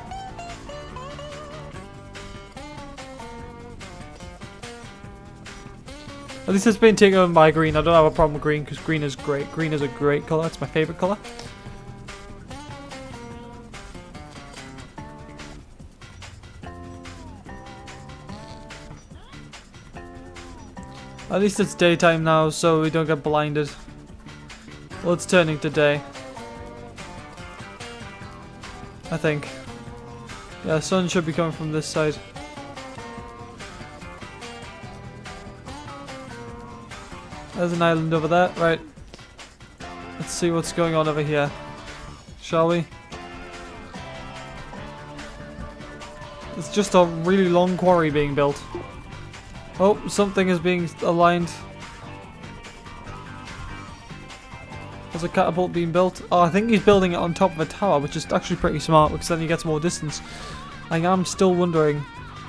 At least it's been taken over by green. I don't have a problem with green because green is great. Green is a great colour. It's my favourite colour. At least it's daytime now, so we don't get blinded. Well, it's turning to day. I think. Yeah, sun should be coming from this side. There's an island over there. Right. Let's see what's going on over here. Shall we? It's just a really long quarry being built. Oh, something is being aligned. There's a catapult being built. Oh, I think he's building it on top of a tower, which is actually pretty smart because then he gets more distance. I am still wondering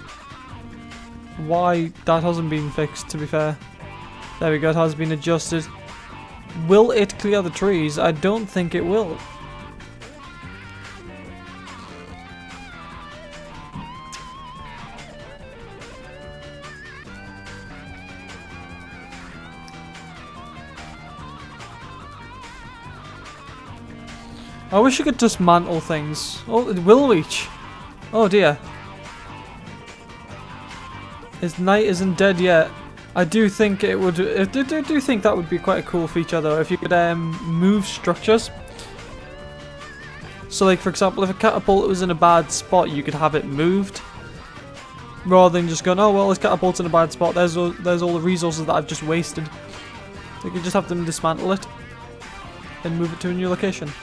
why that hasn't been fixed, to be fair. There we go, it has been adjusted. Will it clear the trees? I don't think it will. I wish you could dismantle things. Oh, it will reach. Oh dear. His knight isn't dead yet. I do think it would. I do, do, do think that would be quite a cool feature though, if you could um, move structures. So, like for example, if a catapult was in a bad spot, you could have it moved, rather than just going, "Oh well, this catapult's in a bad spot. There's all, there's all the resources that I've just wasted." You could just have them dismantle it and move it to a new location.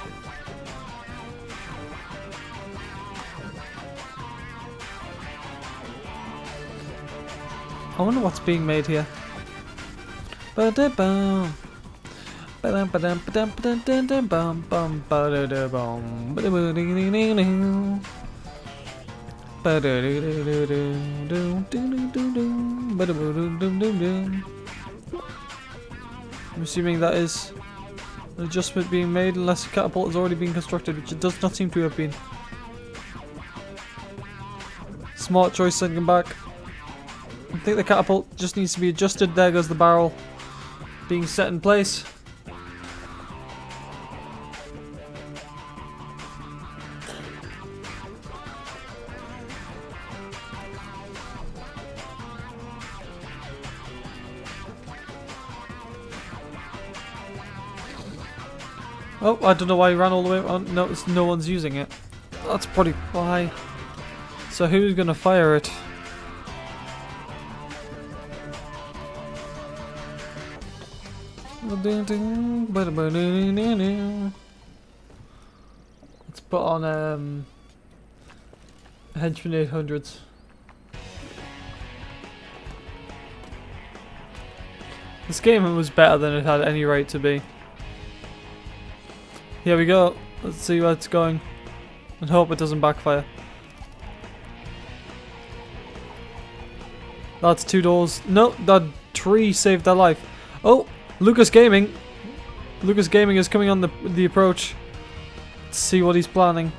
I wonder what's being made here. Ba-da-bum. Ba-dum-ba-dum, ba-dum, ba-dum, dum, bum, bum, ba-da-da-bum, ba-da-ba-ding-ding-ding-ding. Ba-da-da-da-da-da-do, ba-da-ba-dum-dum-dum-dum. I'm assuming that is an adjustment being made unless a catapult has already been constructed, which it does not seem to have been. Smart choice sending him back. I think the catapult just needs to be adjusted. There goes the barrel being set in place. Oh, I don't know why he ran all the way on. No, it's, no one's using it. That's probably why. So who's gonna fire it? Let's put on um, Henchman eight hundreds. This game was better than it had any right to be. Here we go. Let's see where it's going and hope it doesn't backfire. That's two doors. No, that tree saved their life. Oh! LucasGaming. LucasGaming is coming on the the approach. Let's see what he's planning.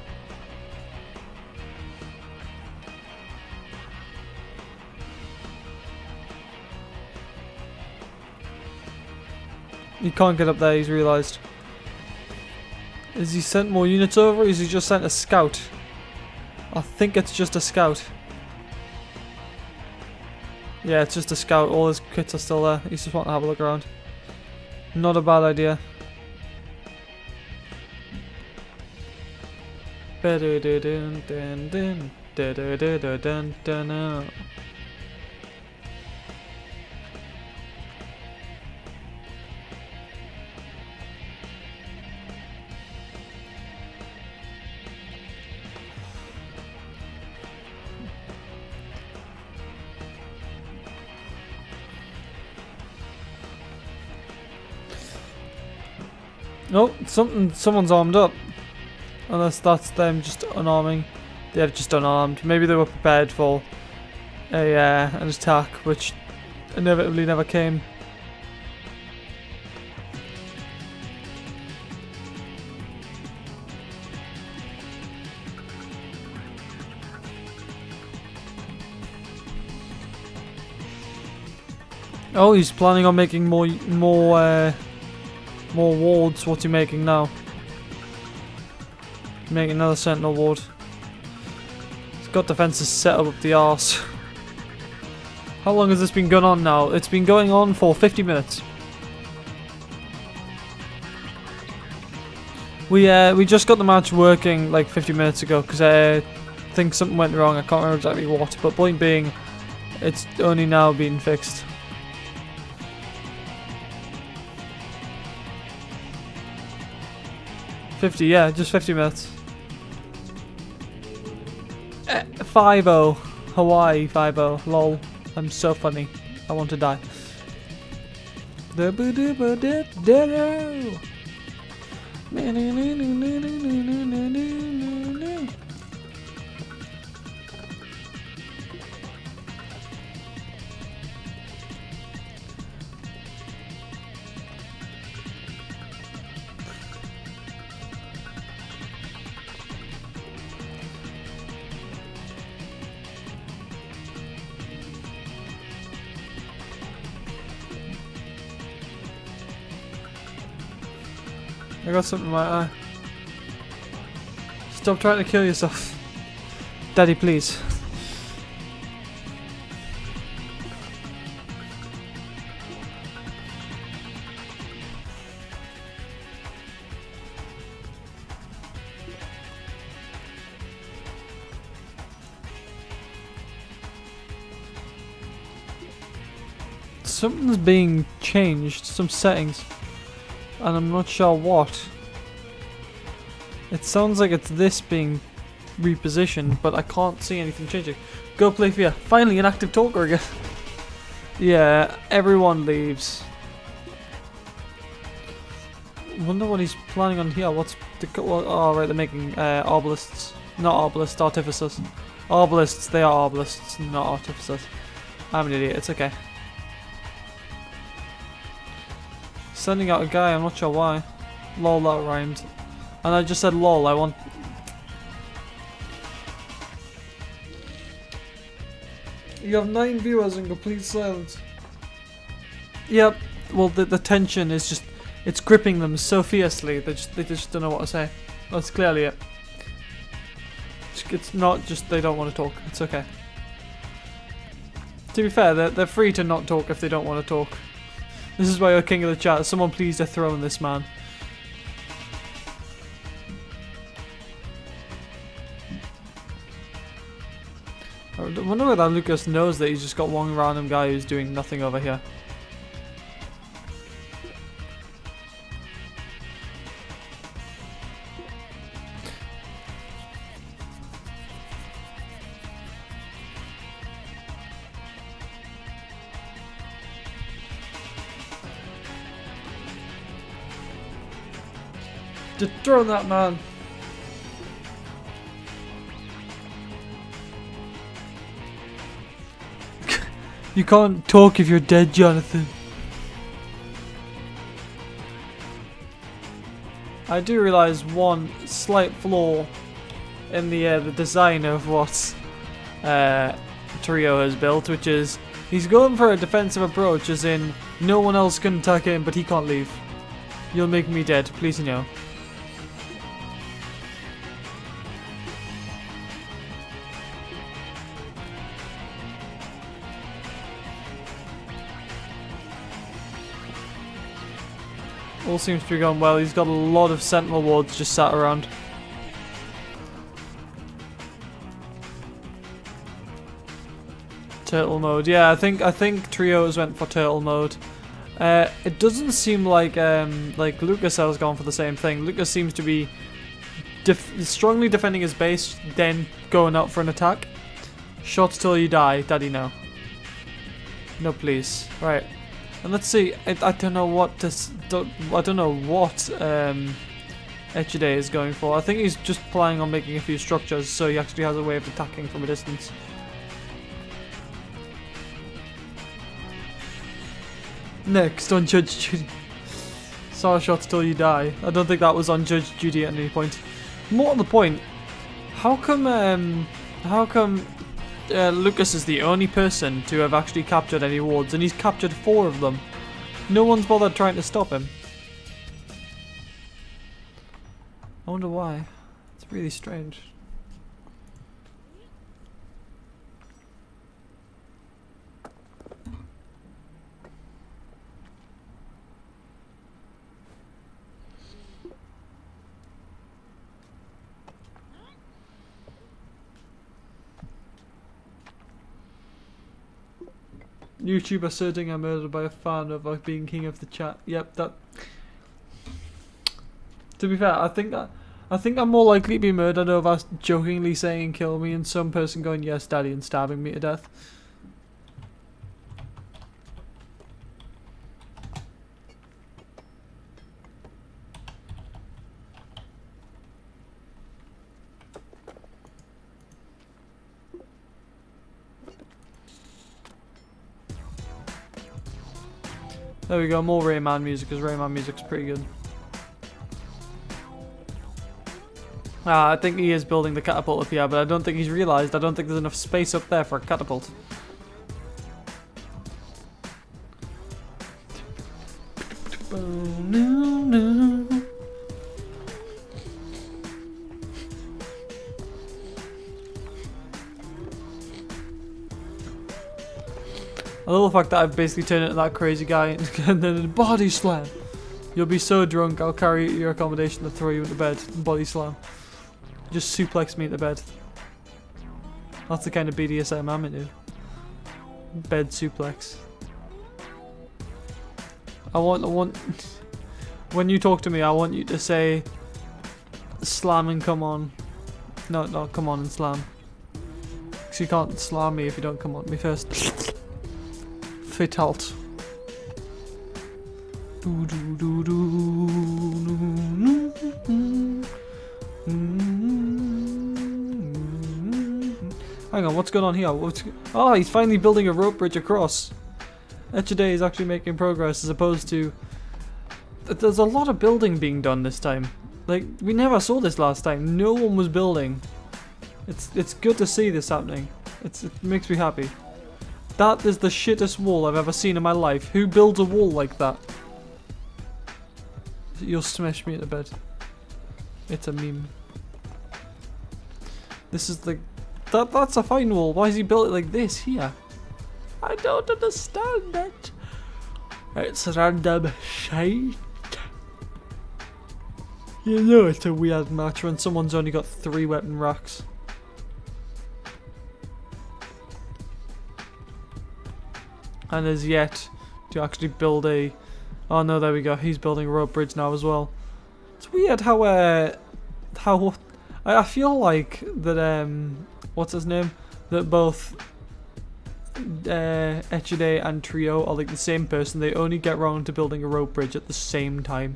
He can't get up there, he's realised. Has he sent more units over, or has he just sent a scout? I think it's just a scout. Yeah, it's just a scout. All his kits are still there. He's just wanting to have a look around. Not a bad idea. Oh, something, someone's armed up. Unless that's them just unarming. They're just unarmed. Maybe they were prepared for a uh, an attack, which inevitably never came. Oh, he's planning on making more, more. Uh, More wards. What's he making now? Making another sentinel ward. He's got defenses set up the arse. How long has this been going on now? It's been going on for fifty minutes. We uh we just got the match working like fifty minutes ago because I think something went wrong. I can't remember exactly what, but point being, it's only now being fixed. fifty, yeah, just fifty minutes. Eh, five oh. Hawaii five oh. Lol. I'm so funny. I want to die. I got something in my eye. Stop trying to kill yourself. Daddy, please. Something's being changed, some settings, and I'm not sure what. It sounds like it's this being repositioned, but I can't see anything changing. Go play for you. Finally an active talker again. Yeah, everyone leaves. Wonder what he's planning on here. What's the... Well, oh right, they're making uh, obelisks. Not obelisks, artificers. Obelisks, they are obelisks, not artificers. I'm an idiot, it's okay. Sending out a guy, I'm not sure why. Lol, that rhymed. And I just said lol, I want... You have nine viewers in complete silence. Yep, well the, the tension is just... It's gripping them so fiercely, they just, they just don't know what to say. That's clearly it. It's not just they don't want to talk, it's okay. To be fair, they're, they're free to not talk if they don't want to talk. This is why you're king of the chat. Someone please dethrone this man. I wonder whether Lucas knows that he's just got one random guy who's doing nothing over here. Dethrone that man. You can't talk if you're dead, Jonathan. I do realise one slight flaw in the uh, the design of what uh, Trio has built, which is he's going for a defensive approach, as in no one else can attack him, but he can't leave. You'll make me dead, please no. All seems to be going well. He's got a lot of sentinel wards just sat around. Turtle mode. Yeah, I think I think Trios went for turtle mode. Uh, it doesn't seem like um, like Lucas has gone for the same thing. Lucas seems to be def strongly defending his base, then going out for an attack. Shots till you die, Daddy. No. No, please. Right. And let's see. I, I don't know what this. Don't, I don't know what um, Echedey is going for. I think he's just planning on making a few structures, so he actually has a way of attacking from a distance. Next on Judge Judy. Sorry, shots till you die. I don't think that was on Judge Judy at any point. More to the point, how come? Um, how come? Uh, Lucas is the only person to have actually captured any wards, and he's captured four of them. No one's bothered trying to stop him. I wonder why. It's really strange. YouTube asserting I'm murdered by a fan of like being king of the chat. Yep, that. To be fair, I think that I think I'm more likely to be murdered over us jokingly saying "kill me" and some person going "yes, daddy" and stabbing me to death. There we go, more Rayman music, because Rayman music's pretty good. Ah, I think he is building the catapult up here, but I don't think he's realised. I don't think there's enough space up there for a catapult. I love the fact that I've basically turned into that crazy guy and then a body slam. You'll be so drunk, I'll carry you to your accommodation and throw you into bed and body slam. Just suplex me into bed. That's the kind of B D S M I'm into. Bed suplex. I want, I want, when you talk to me, I want you to say, slam and come on. No, no, come on and slam. Because you can't slam me if you don't come on me first. Fit alt. Do, do, do, do, Hang on, what's going on here? What's, oh, he's finally building a rope bridge across. Echedey is actually making progress as opposed to... There's a lot of building being done this time. Like, we never saw this last time. No one was building. It's it's good to see this happening. It's, it makes me happy. That is the shittest wall I've ever seen in my life. Who builds a wall like that? You'll smash me in the bed. It's a meme. This is the... That, that's a fine wall. Why has he built it like this here? I don't understand it. It's random shite. You know it's a weird match when someone's only got three weapon racks. And is yet to actually build a... Oh no, there we go. He's building a rope bridge now as well. It's weird how... Uh, how... I, I feel like that... Um, what's his name? That both... Uh, Echedey and Trio are like the same person. They only get round to building a rope bridge at the same time.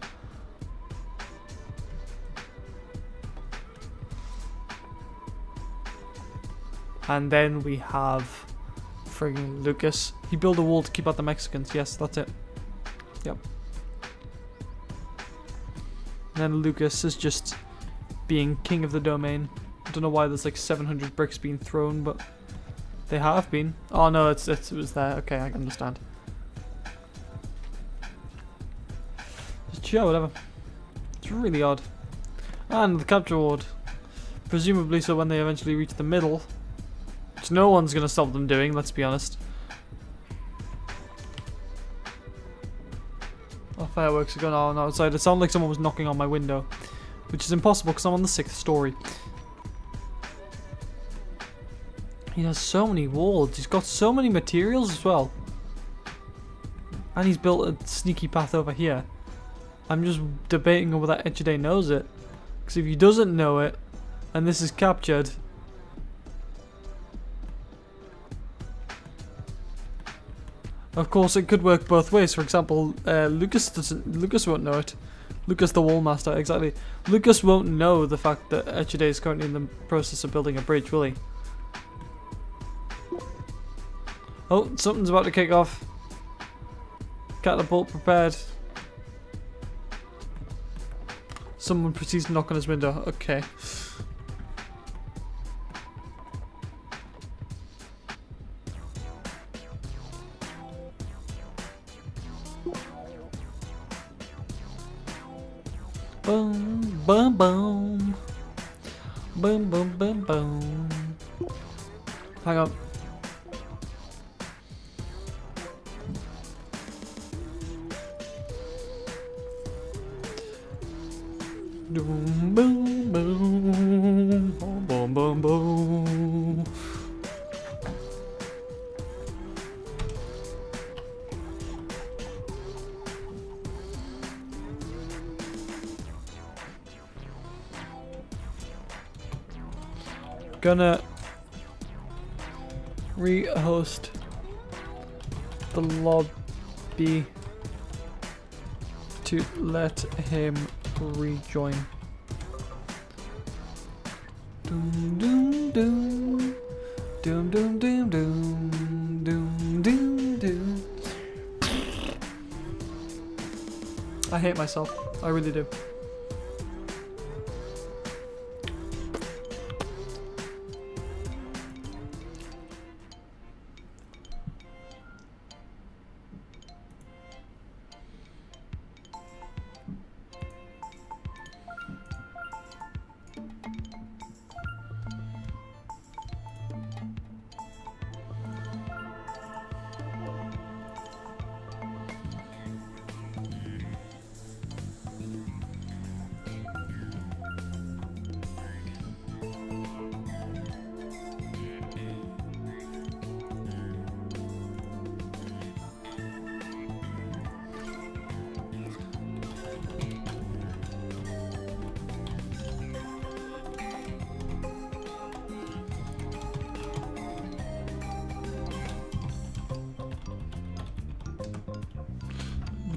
And then we have friggin' Lucas. He built a wall to keep out the Mexicans. Yes, that's it. Yep. And then Lucas is just being king of the domain. I don't know why there's like seven hundred bricks being thrown, but they have been. Oh no, it's, it's it was there. Okay, I can understand. Just yeah, whatever. It's really odd. And the capture ward. Presumably so when they eventually reach the middle, which no one's going to stop them doing, let's be honest. Oh, fireworks are going on outside. It sounded like someone was knocking on my window, which is impossible because I'm on the sixth story. He has so many walls. He's got so many materials as well. And he's built a sneaky path over here. I'm just debating on whether Echedey knows it. Because if he doesn't know it, and this is captured... Of course, it could work both ways. For example, uh, Lucas doesn't. Lucas won't know it. Lucas, the wall master, exactly. Lucas won't know the fact that Echedey is currently in the process of building a bridge, will he? Oh, something's about to kick off. Catapult prepared. Someone proceeds to knock on his window. Okay. Boom, boom, boom. Boom, boom, boom, boom. Hang on. Boom, boom, boom. Boom, boom, boom. Gonna re-host the lobby to let him rejoin. Doom doom doom doom doom doom doom doom doom doom. I hate myself. I really do.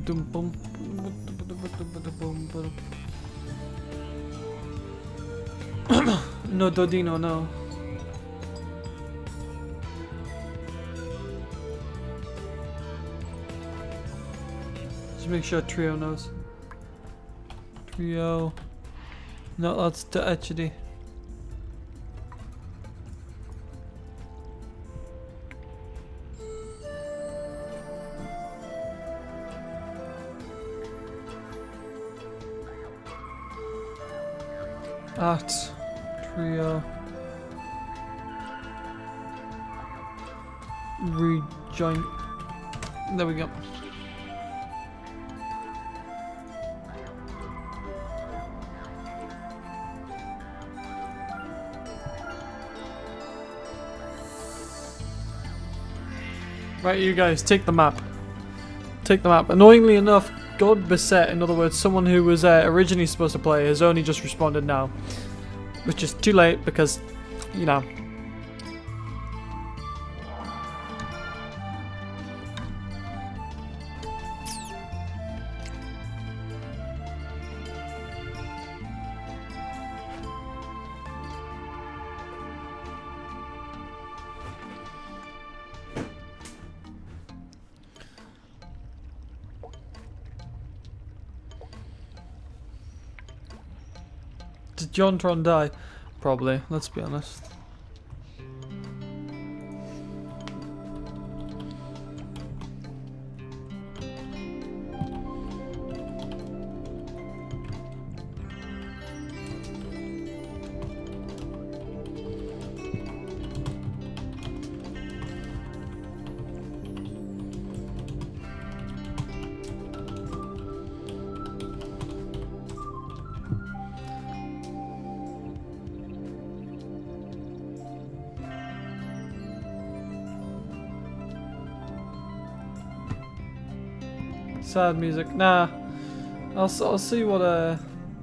No, Dodino, no. Just make sure Trio knows. Trio. No, that's the Echedey. At Trio. Rejoin. There we go. Right, you guys, take the map. Take the map. Annoyingly enough, God Beset, in other words, someone who was uh, originally supposed to play, has only just responded now. Which is too late because, you know. Did Jontron die? Probably, let's be honest. Sad music. Nah. I'll, I'll see what uh...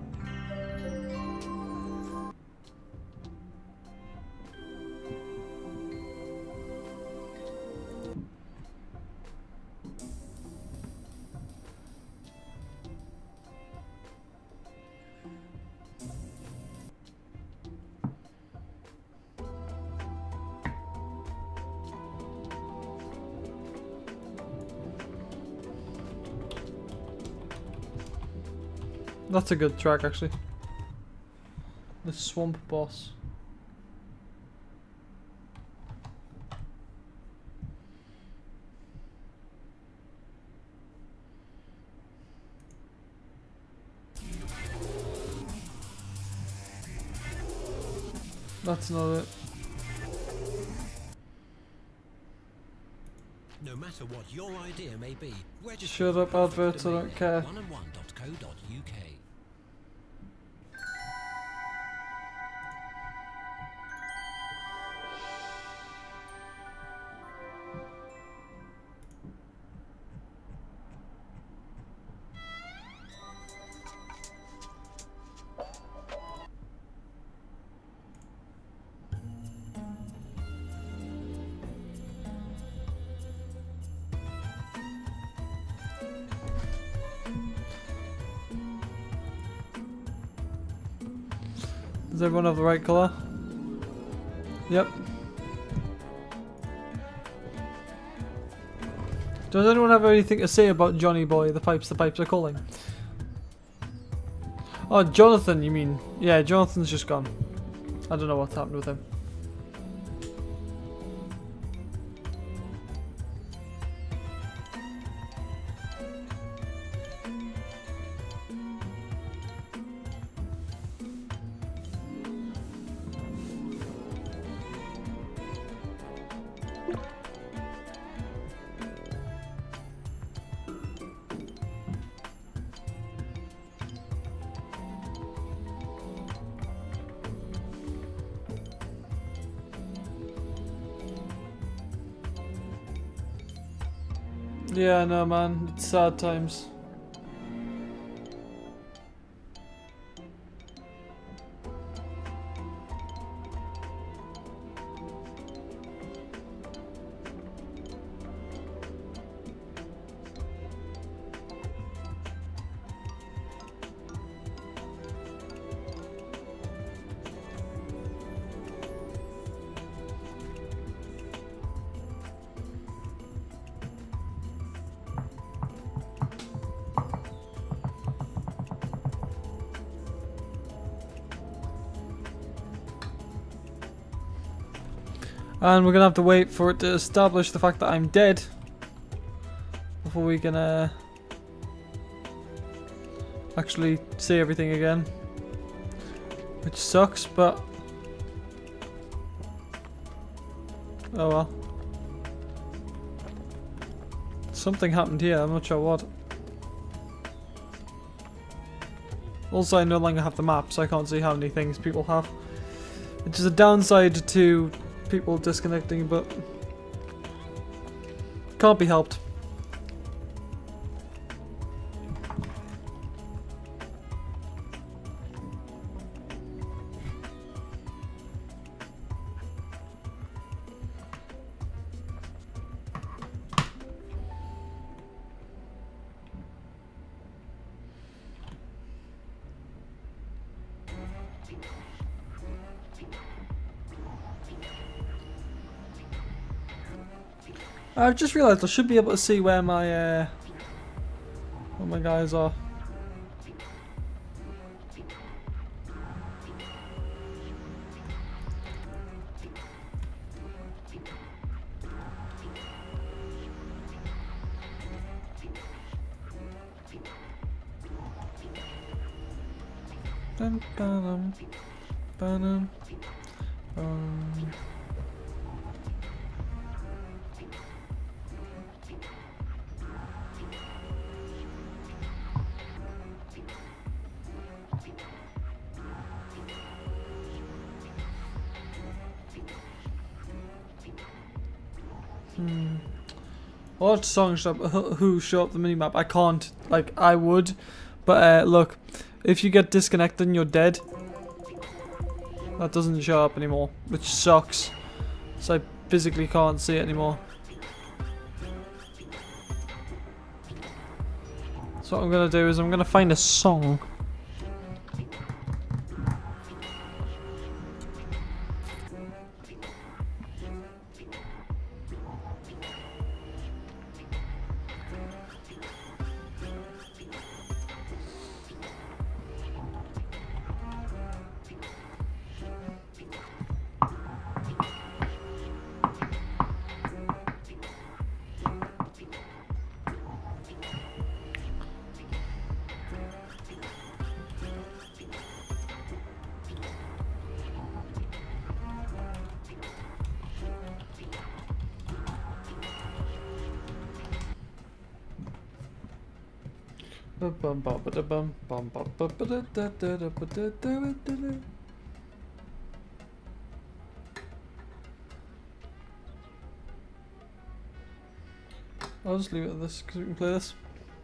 That's a good track, actually. The Swamp Boss. That's not it. No matter what your idea may be, shut up, adverts, I don't care. one and one dot co dot U K. Does everyone have the right colour? Yep. Does anyone have anything to say about Johnny Boy, the pipes the pipes are calling? Oh, Jonathan, you mean? Yeah, Jonathan's just gone. I don't know what's happened with him. Yeah, no man, it's sad times. And we're gonna have to wait for it to establish the fact that I'm dead before we can uh, actually see everything again. Which sucks, but oh well. Something happened here, I'm not sure what. Also, I no longer have the map, so I can't see how many things people have. Which is a downside to people disconnecting, but can't be helped. I've just realised I should be able to see where my uh, where my guys are. Dun, dun, dun, dun, dun. Hmm. What song should I, who show up the minimap? I can't. Like, I would. But, uh, look. If you get disconnected and you're dead, that doesn't show up anymore. Which sucks. So I physically can't see it anymore. So what I'm gonna do is I'm gonna find a song. I'll just leave it at this because we can play this.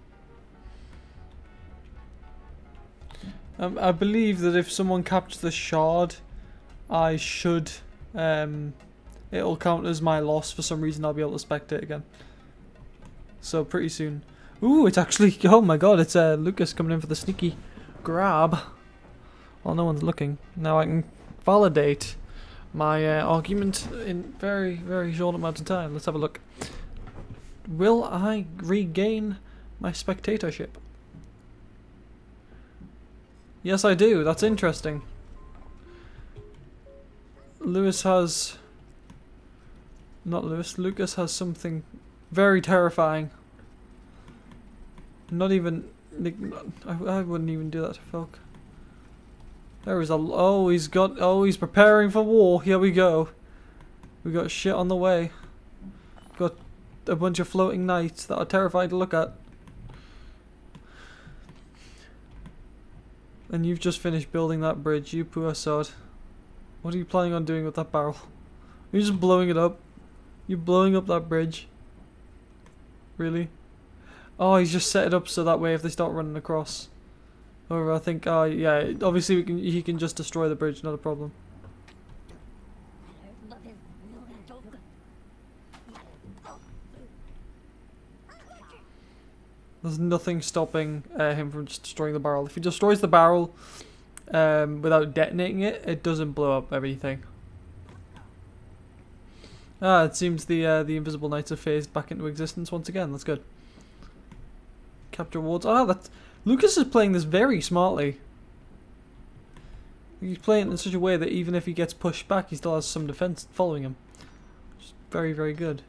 Um, I believe that if someone captures the shard, I should, um, it'll count as my loss. For some reason, I'll be able to spectate again. So pretty soon. Ooh, it's actually, oh my god, it's uh, Lucas coming in for the sneaky grab. Well, no one's looking. Now I can validate my uh, argument in very, very short amount of time. Let's have a look. Will I regain my spectatorship? Yes, I do. That's interesting. Lewis has... Not Lewis. Lucas has something very terrifying. Not even... I, I wouldn't even do that to folk. There is a... Oh, he's got... Oh, he's preparing for war. Here we go. We got shit on the way. Got a bunch of floating knights that are terrifying to look at. And you've just finished building that bridge, you poor sod. What are you planning on doing with that barrel? You're just blowing it up. You're blowing up that bridge. Really? Oh, he's just set it up so that way if they start running across. Or I think, oh uh, yeah, obviously we can. He can just destroy the bridge, not a problem. There's nothing stopping uh, him from just destroying the barrel. If he destroys the barrel um, without detonating it, it doesn't blow up everything. Ah, it seems the uh, the invisible knights have phased back into existence once again. That's good. Capture wards. Ah, that's Lucas is playing this very smartly. He's playing it in such a way that even if he gets pushed back, he still has some defense following him. very, very good.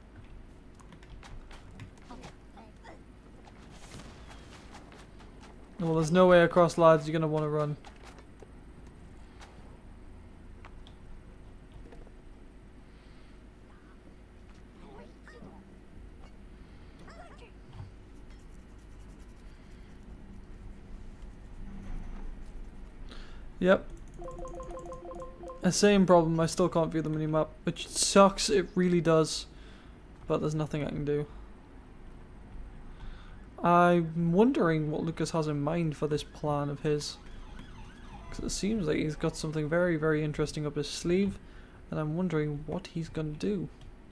Well, there's no way across, lads. You're going to want to run. Yep. The same problem, I still can't view the minimap, which sucks, it really does. But there's nothing I can do. I'm wondering what Lucas has in mind for this plan of his. Because it seems like he's got something very, very interesting up his sleeve. And I'm wondering what he's going to do.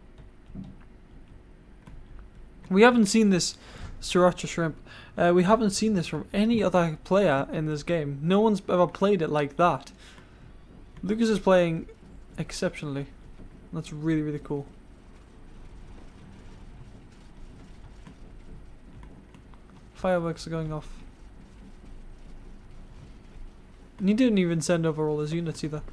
We haven't seen this Sriracha Shrimp. Uh, we haven't seen this from any other player in this game. No one's ever played it like that. Lucas is playing exceptionally. That's really, really cool. Fireworks are going off. And he didn't even send over all his units either.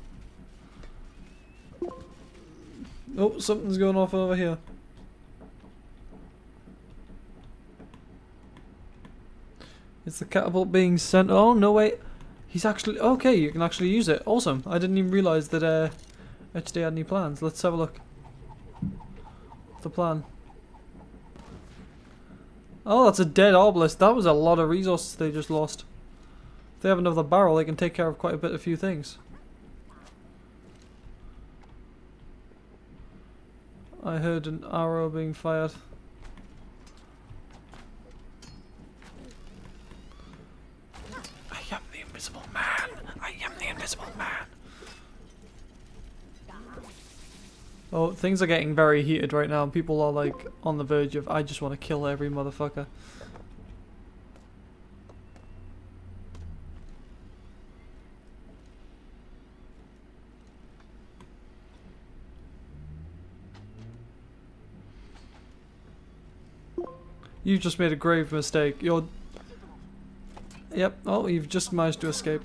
Oh, something's going off over here. Is the catapult being sent? Oh, no, wait. He's actually... Okay, you can actually use it. Awesome. I didn't even realise that uh, Echedey had any plans. Let's have a look. What's the plan? Oh, that's a dead obelisk. That was a lot of resources they just lost. If they have another barrel, they can take care of quite a bit of few things. I heard an arrow being fired. I am the invisible man. I am the invisible man. Oh, things are getting very heated right now. People are like on the verge of, I just want to kill every motherfucker. You've just made a grave mistake. You're... Yep, oh, you've just managed to escape.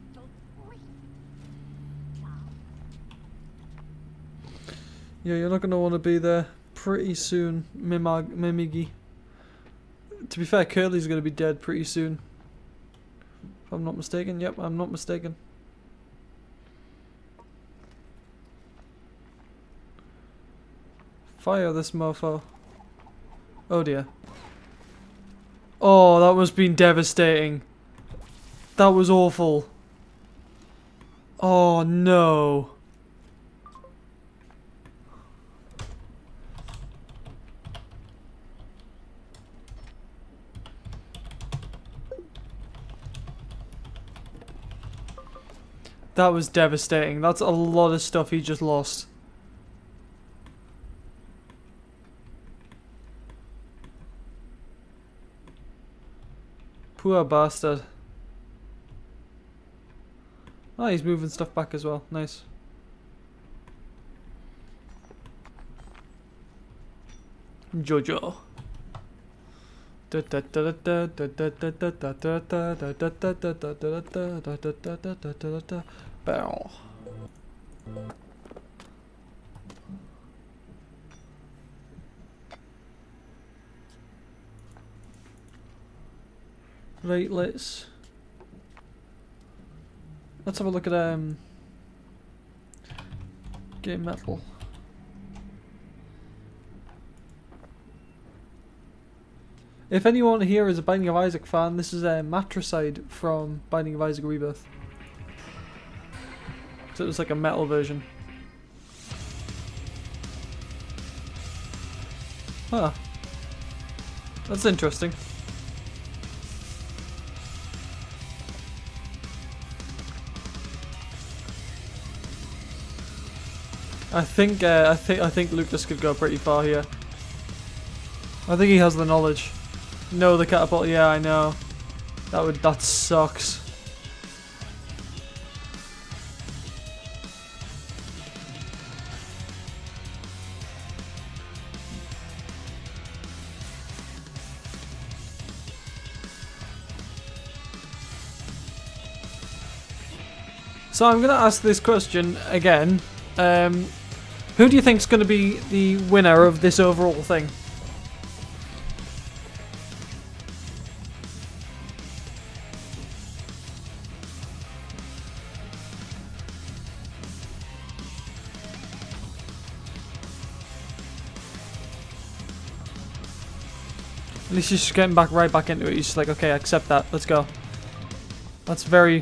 Yeah, you're not going to want to be there pretty soon, Mimag Mimigi. To be fair, Curly's going to be dead pretty soon. If I'm not mistaken. Yep, I'm not mistaken. Fire this mofo. Oh dear. Oh, that must have been devastating. That was awful. Oh no. That was devastating. That's a lot of stuff he just lost. Poor bastard. Oh, he's moving stuff back as well. Nice. Jojo. Bow. Right, let's let's have a look at um game metal. If anyone here is a Binding of Isaac fan, this is a matricide from Binding of Isaac Rebirth. So it was like a metal version. Huh. That's interesting. I think uh, I think I think Lucas could go pretty far here. I think he has the knowledge. No, the catapult. Yeah, I know. That would that sucks. So I'm gonna ask this question again. Um, Who do you think's going to be the winner of this overall thing? At least he's just getting back right back into it. He's just like, okay, accept that. Let's go. That's very...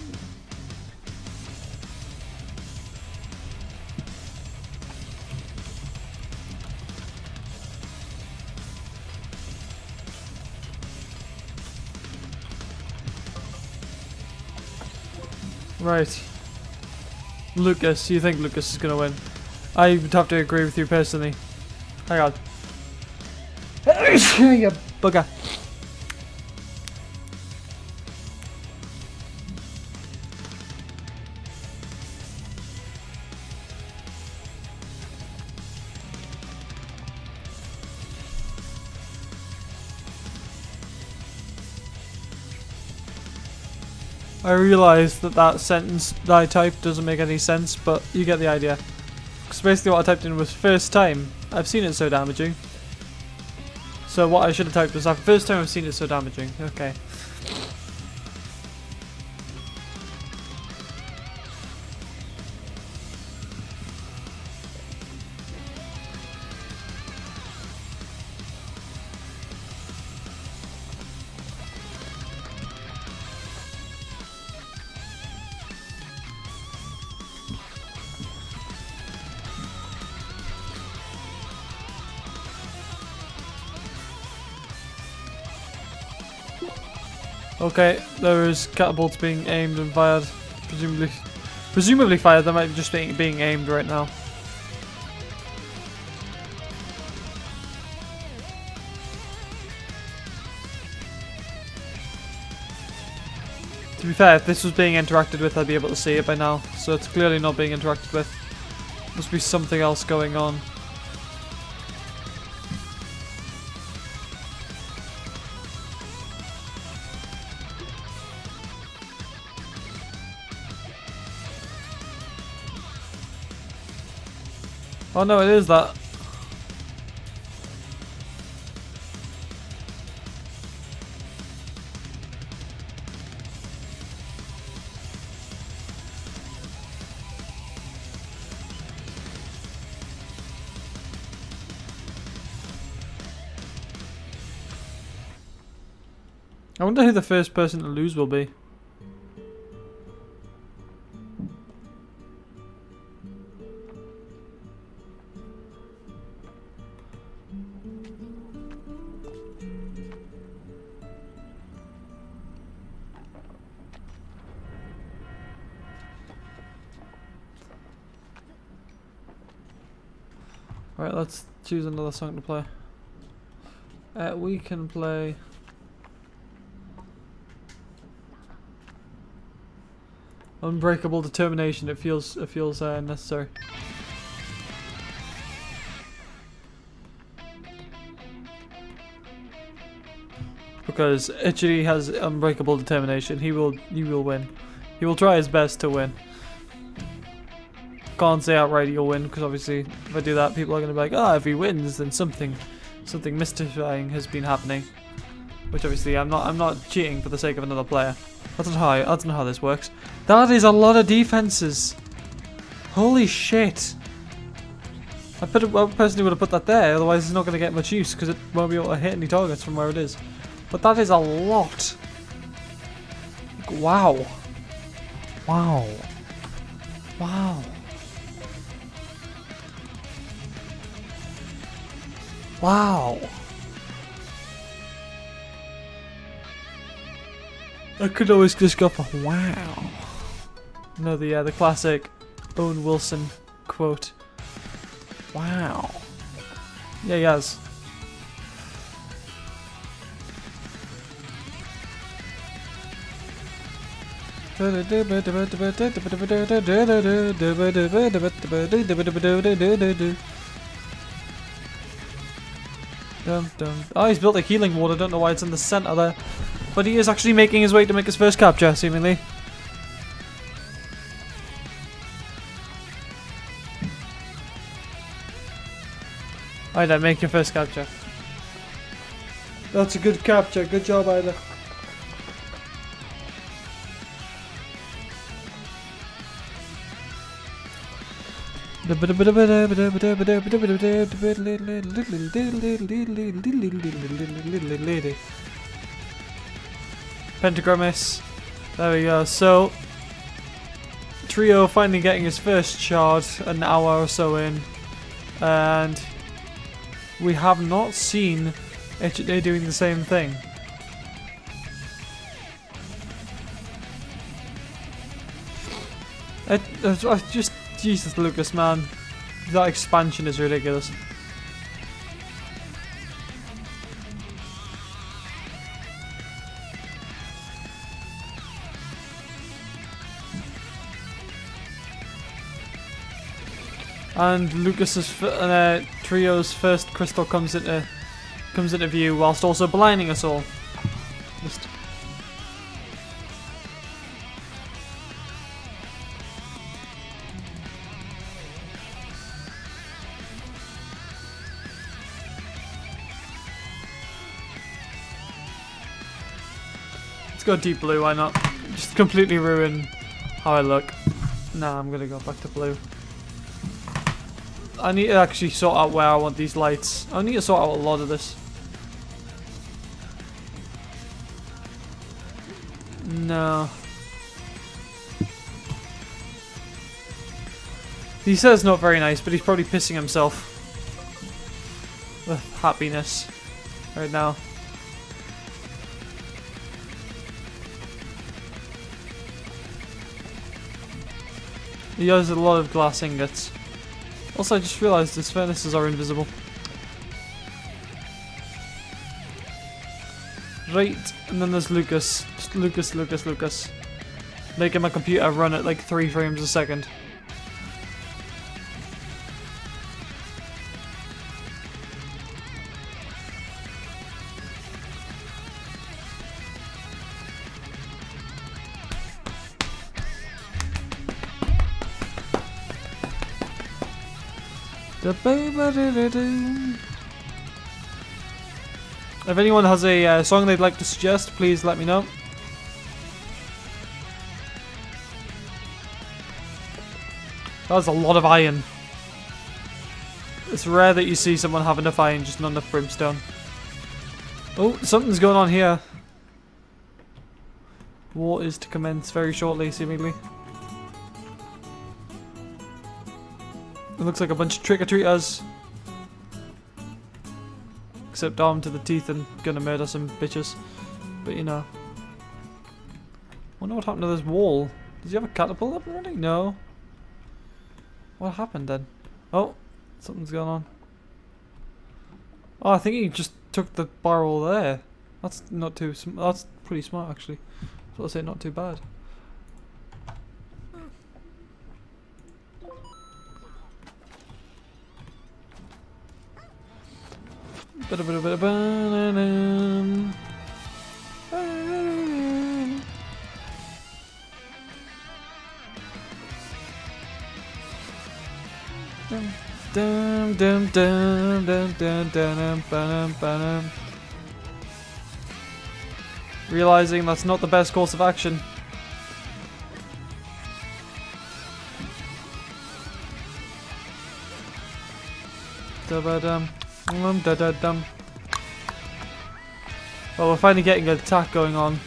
Right. Lucas, you think Lucas is going to win? I would have to agree with you personally. Hang on. You bugger. I realise that that sentence that I typed doesn't make any sense, but you get the idea. Because basically what I typed in was first time I've seen it so damaging. So what I should have typed was the first time I've seen it so damaging. Okay. Okay, there is catapults being aimed and fired, presumably, presumably fired. They might be just being being aimed right now. To be fair, if this was being interacted with, I'd be able to see it by now. So it's clearly not being interacted with. Must be something else going on. Oh no, it is that. I wonder who the first person to lose will be. Alright, let's choose another song to play. Uh, we can play... Unbreakable Determination. It feels it feels uh, necessary. Because Echedey has unbreakable determination. He will he will win. He will try his best to win. Can't say outright he'll win, because obviously if I do that, people are going to be like, ah, oh, if he wins, then something something mystifying has been happening. Which obviously I'm not I'm not cheating for the sake of another player. That's not how I, that's not how this works. That is a lot of defenses. Holy shit. I put it, well, personally would have put that there, otherwise it's not going to get much use because it won't be able to hit any targets from where it is. But that is a lot. Like, wow. Wow. Wow. Wow. I could always just go for wow. No, the uh, the classic Owen Wilson quote. Wow. Yeah, he has. Dum, dum. Oh, he's built a healing ward. I don't know why it's in the center there. But he is actually making his way to make his first capture, seemingly. Ida, make your first capture. That's a good capture. Good job, Ida. Pentagrammis. There we go. So, Trio finally getting his first shard an hour or so in. And we have not seen Echedey doing the same thing. It, uh, just, Jesus Lucas, man. That expansion is ridiculous. And Lucas's uh, Trio's first crystal comes into comes into view, whilst also blinding us all. Just let's go deep blue. Why not? Just completely ruin how I look. Nah, I'm gonna go back to blue. I need to actually sort out where I want these lights. I need to sort out a lot of this. No. He says not very nice, but he's probably pissing himself with happiness right now. He has a lot of glass ingots. Also, I just realised his furnaces are invisible. Right, and then there's Lucas. Just Lucas, Lucas, Lucas. Making my computer run at like three frames a second. If anyone has a uh, song they'd like to suggest, please let me know. That was a lot of iron. It's rare that you see someone have enough iron, just not enough brimstone. Oh, something's going on here. War is to commence very shortly, seemingly. It looks like a bunch of trick-or-treaters. Except armed to the teeth and gonna murder some bitches. But you know. Wonder what happened to this wall. Does he have a catapult up already? No. What happened then? Oh, something's going on. Oh, I think he just took the barrel there. That's not too sm that's pretty smart actually. So I'll say not too bad. Bit a bit a bit of banana. Dum dum dum dum dum dum dum dum. Realizing that's not the best course of action. Da ba dum. Um, da da dum. Well, we're finally getting an attack going on.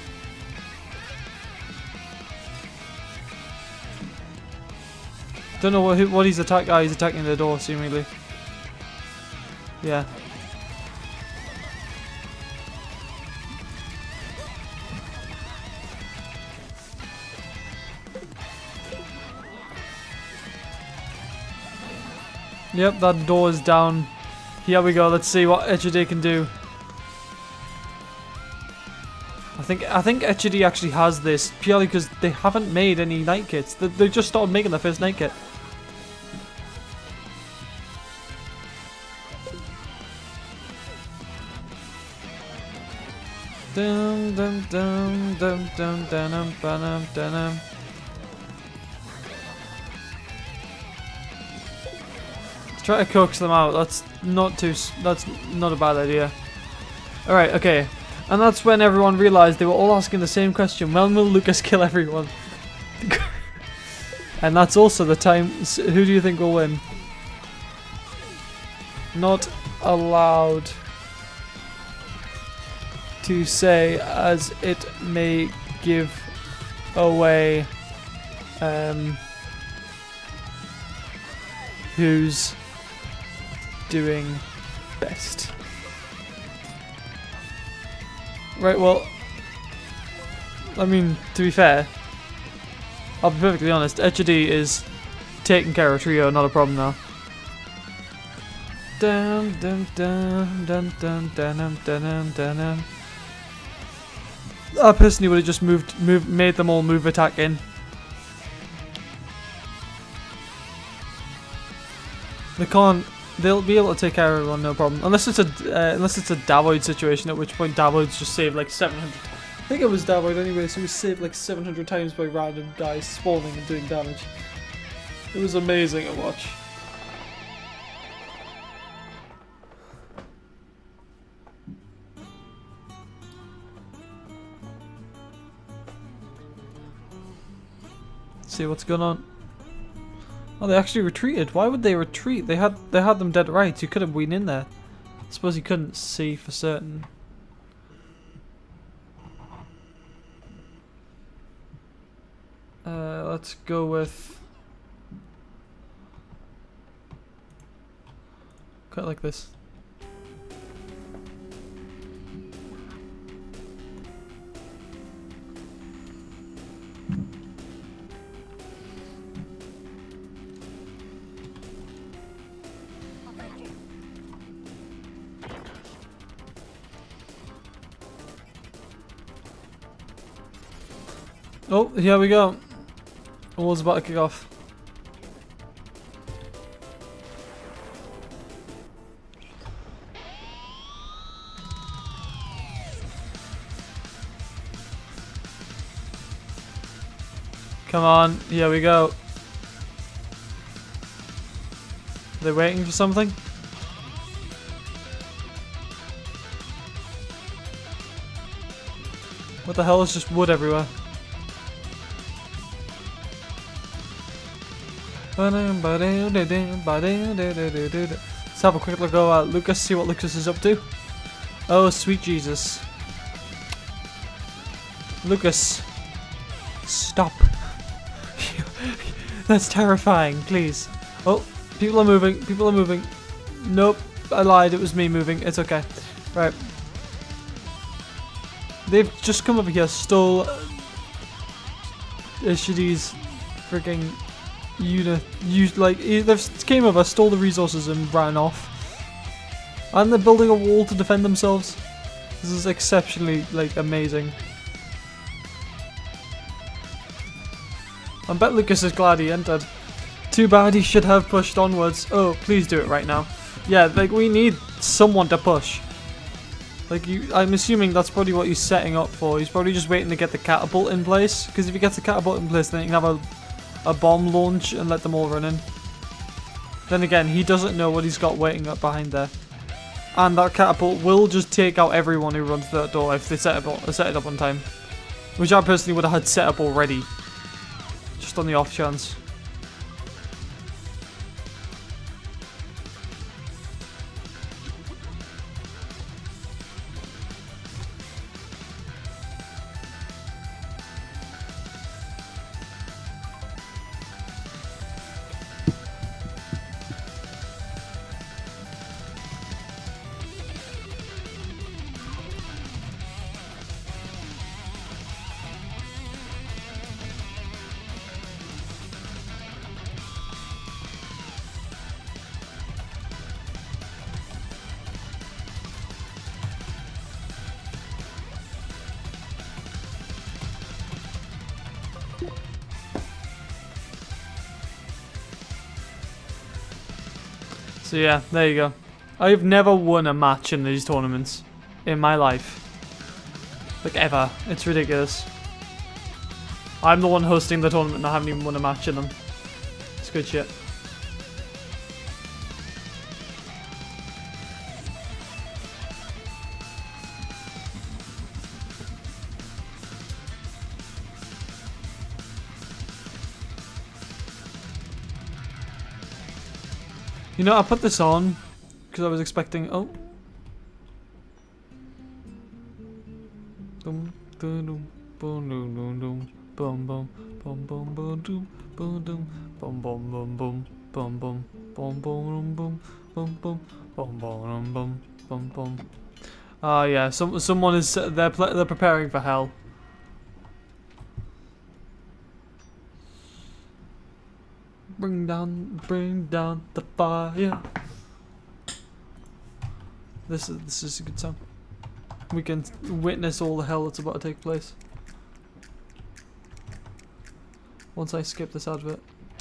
Don't know what who, what he's attacking. Ah, he's attacking the door, seemingly. Yeah. Yep, that door is down. Here we go. Let's see what Echedey can do. I think I think Echedey actually has this purely because they haven't made any night kits. They, they just started making their first night kit. Dum dum dum dum dum dum dum dum. Try to coax them out. That's not too. s- That's not a bad idea. All right. Okay. And that's when everyone realized they were all asking the same question: when will Lucas kill everyone? And that's also the time. s- Who do you think will win? Not allowed to say, as it may give away um, who's doing best. Right, well, I mean, to be fair, I'll be perfectly honest, Echedey is taking care of Trio, not a problem now. Dun dun dun dun dun dun dun dun dun dun. I personally would have just moved, moved, made them all move attack in. They can't. They'll be able to take care of everyone, no problem. Unless it's a, uh, unless it's a Davoid situation, at which point Davoid's just saved like seven hundred. I think it was Davoid anyway, so he was saved like seven hundred times by random guys spawning and doing damage. It was amazing to watch. See what's going on. Oh, they actually retreated. Why would they retreat? They had they had them dead right. You could have been in there. I suppose you couldn't see for certain. Uh, let's go with cut like this. Oh, here we go. War's about to kick off. Come on, here we go. Are they waiting for something? What the hell is just wood everywhere? Let's have a quick look at Lucas, see what Lucas is up to. Oh, sweet Jesus. Lucas, stop. That's terrifying, please. Oh, people are moving, people are moving. Nope, I lied, it was me moving, it's okay. Right. They've just come over here, stole Echedey's freaking unit, used like they came over, stole the resources and ran off. And they're building a wall to defend themselves. This is exceptionally like amazing. I bet Lucas is glad he entered. Too bad he should have pushed onwards. Oh, please do it right now. Yeah, like we need someone to push. Like you, I'm assuming that's probably what he's setting up for. He's probably just waiting to get the catapult in place. Because if he gets the catapult in place, then he can have a a bomb launch and let them all run in. Then again, he doesn't know what he's got waiting up behind there. And that catapult will just take out everyone who runs through that door if they set it up, set it up on time. Which I personally would have had set up already. Just on the off chance. So yeah, there you go. I've never won a match in these tournaments in my life. Like ever. It's ridiculous. I'm the one hosting the tournament and I haven't even won a match in them. It's good shit. You know, I put this on because I was expecting. Oh. Dum dum dum boom dum dum dum boom boom boom boom boom dum boom dum boom boom boom boom boom boom boom boom boom boom boom boom boom boom boom boom boom. Ah, yeah. Some someone is they're they're preparing for hell. Bring down, bring down the fire. This is this is a good song. We can witness all the hell that's about to take place. Once I skip this advert.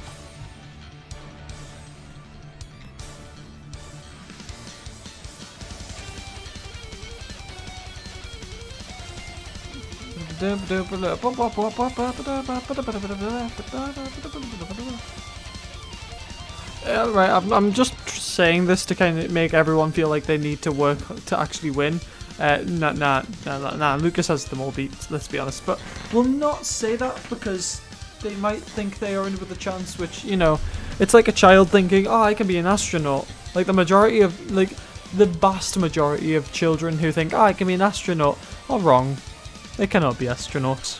Yeah, right, I'm, I'm just saying this to kind of make everyone feel like they need to work to actually win. Uh, nah, nah, nah, nah, Lucas has them all beat, let's be honest. But we'll not say that because they might think they are in with a chance, which, you know, it's like a child thinking, oh, I can be an astronaut. Like the majority of, like, the vast majority of children who think, oh, I can be an astronaut, are wrong. They cannot be astronauts.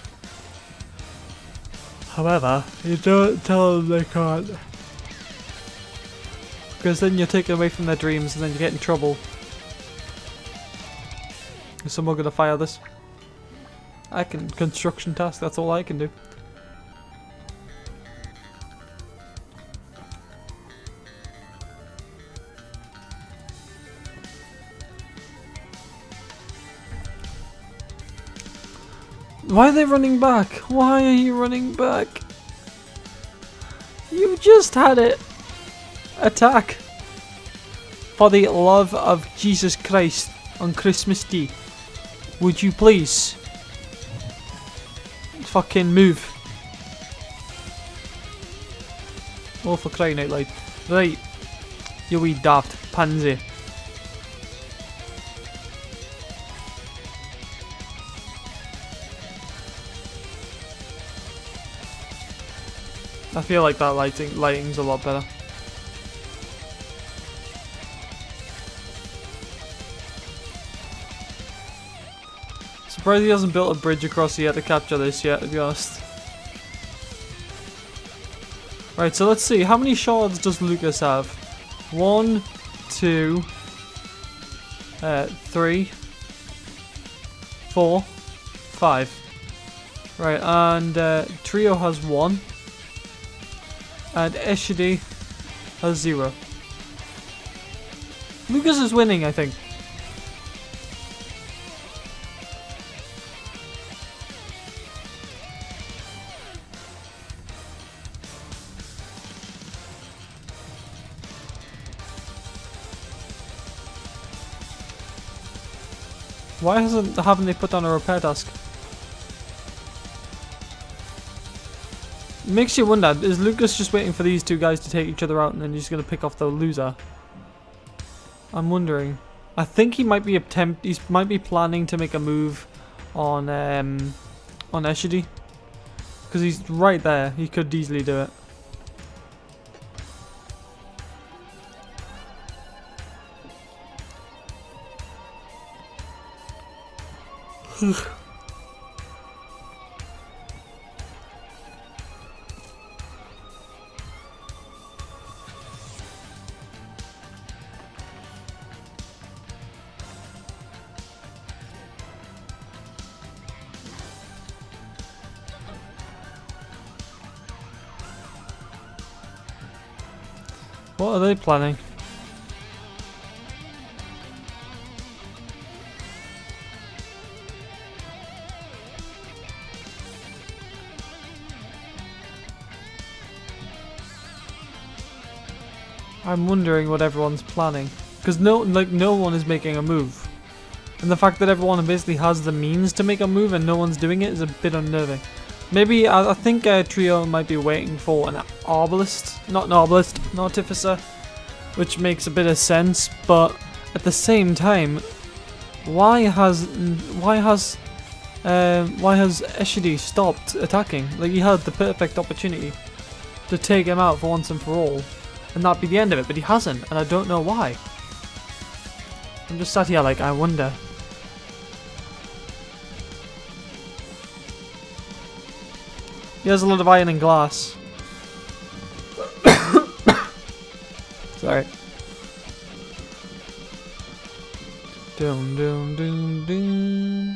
However, you don't tell them they can't. Because then you're taken away from their dreams and then you get in trouble. Is someone gonna fire this? I can construction task, that's all I can do. Why are they running back? Why are you running back? You just had it. Attack. For the love of Jesus Christ on Christmas Day. Would you please fucking move? Oh, for crying out loud. Right. You wee daft pansy. I feel like that lighting lighting's a lot better. Surprised he hasn't built a bridge across here to capture this yet, to be honest. Right, so let's see. How many shards does Lucas have? One, two, uh, three, four, five. Right, and uh, Trio has one. And Echedey has zero. Lucas is winning, I think. Why hasn't haven't they put down a repair task? Makes you wonder, is Lucas just waiting for these two guys to take each other out and then he's going to pick off the loser? I'm wondering. I think he might be attempt he might be planning to make a move on um on Echedey. Because he's right there. He could easily do it. What are they planning? I'm wondering what everyone's planning, because no, like no one is making a move, and the fact that everyone basically has the means to make a move and no one's doing it is a bit unnerving. Maybe I, I think uh, Trio might be waiting for an arbalist, not an arbalist, an artificer, which makes a bit of sense. But at the same time, why has why has uh, why has Echedey stopped attacking? Like he had the perfect opportunity to take him out for once and for all. and that'd be the end of it, but he hasn't, and I don't know why. I'm just sat here like, I wonder. He has a lot of iron and glass. Sorry. Doom doom doom doom.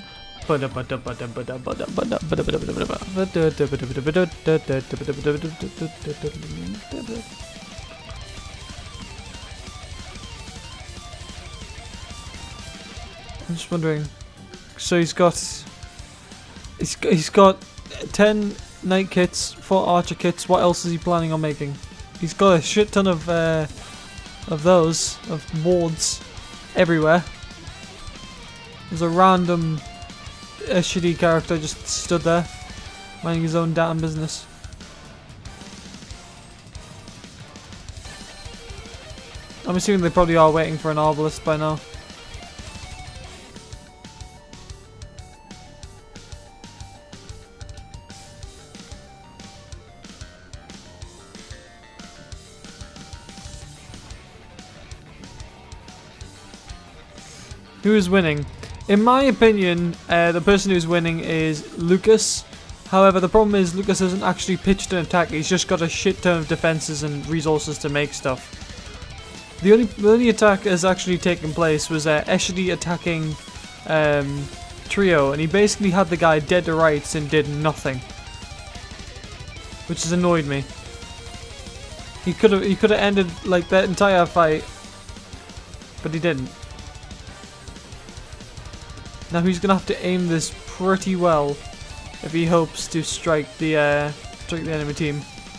I'm just wondering. So he's got he's got, he's got ten knight kits, four archer kits. What else is he planning on making? He's got a shit ton of uh, of those of wards everywhere. There's a random Echedey character just stood there, minding his own damn business. I'm assuming they probably are waiting for an arbalist by now. Who is winning? In my opinion, uh, the person who's winning is Lucas. However, the problem is Lucas hasn't actually pitched an attack. He's just got a shit ton of defenses and resources to make stuff. The only the only attack that has actually taken place was uh, Echedey attacking um, Trio, and he basically had the guy dead to rights and did nothing, which has annoyed me. He could have he could have ended like that entire fight, but he didn't. Now he's gonna have to aim this pretty well if he hopes to strike the uh, strike the enemy team.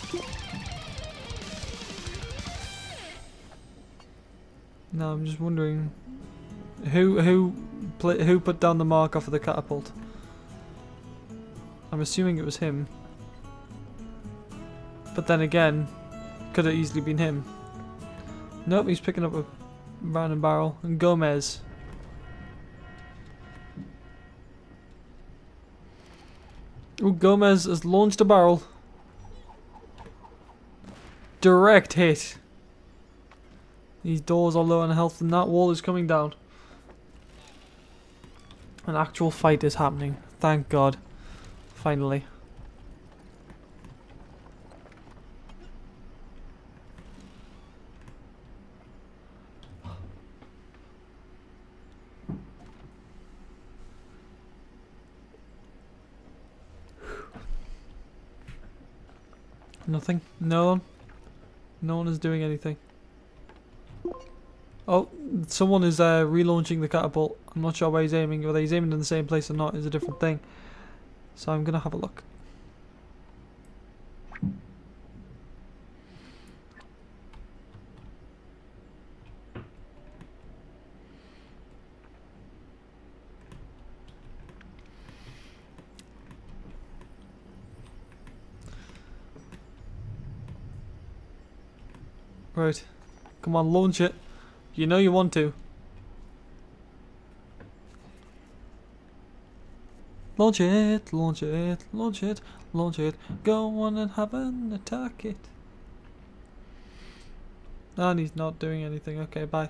Now I'm just wondering who who play, who put down the marker for the catapult. I'm assuming it was him, but then again, could have easily been him. Nope, he's picking up a random barrel. And Gomez. Oh, Gomez has launched a barrel. Direct hit. These doors are low on health and that wall is coming down. An actual fight is happening. Thank God. Finally. Nothing. No one. No one is doing anything. Oh, someone is uh, relaunching the catapult. I'm not sure where he's aiming. Whether he's aiming in the same place or not is a different thing. So I'm gonna have a look. Right. Come on, launch it. You know you want to. Launch it, launch it, launch it, launch it. Go on and have an attack it. And he's not doing anything. Okay, bye.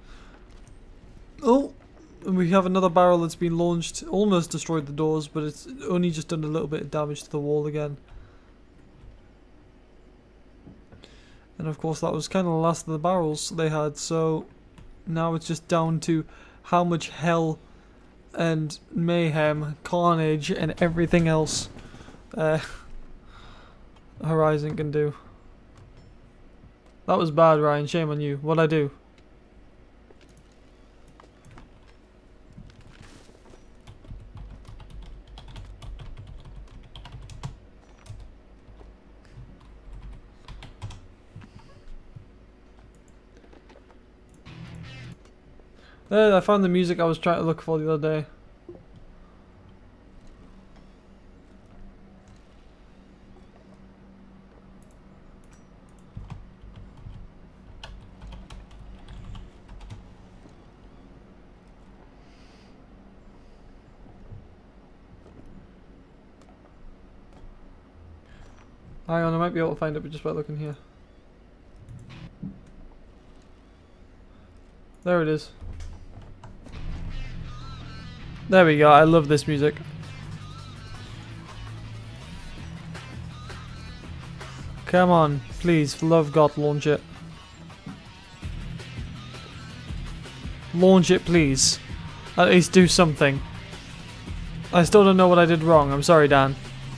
Oh! And we have another barrel that's been launched. Almost destroyed the doors, but it's only just done a little bit of damage to the wall again. And of course that was kind of the last of the barrels they had, so now it's just down to how much hell and mayhem, carnage and everything else uh, Horizon can do. That was bad, Ryan, shame on you. What'd I do? There, I found the music I was trying to look for the other day. Hang on, I might be able to find it, but just by looking here. There it is. There we go. I love this music. Come on, please, for love of God, launch it. Launch it, please. At least do something. I still don't know what I did wrong. I'm sorry, Dan.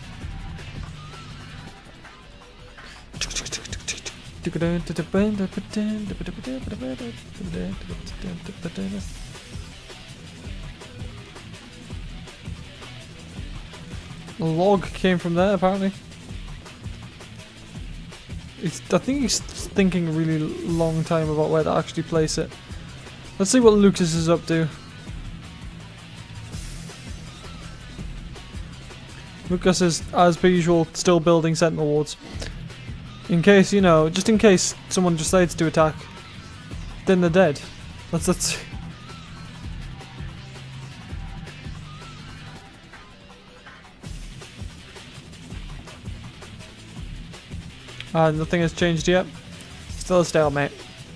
A log came from there, apparently. It's, I think he's thinking a really long time about where to actually place it. Let's see what Lucas is up to. Lucas is, as per usual, still building sentinel wards. In case, you know, just in case someone decides to attack, then they're dead. That's that's. Ah, uh, nothing has changed yet. Still a stalemate.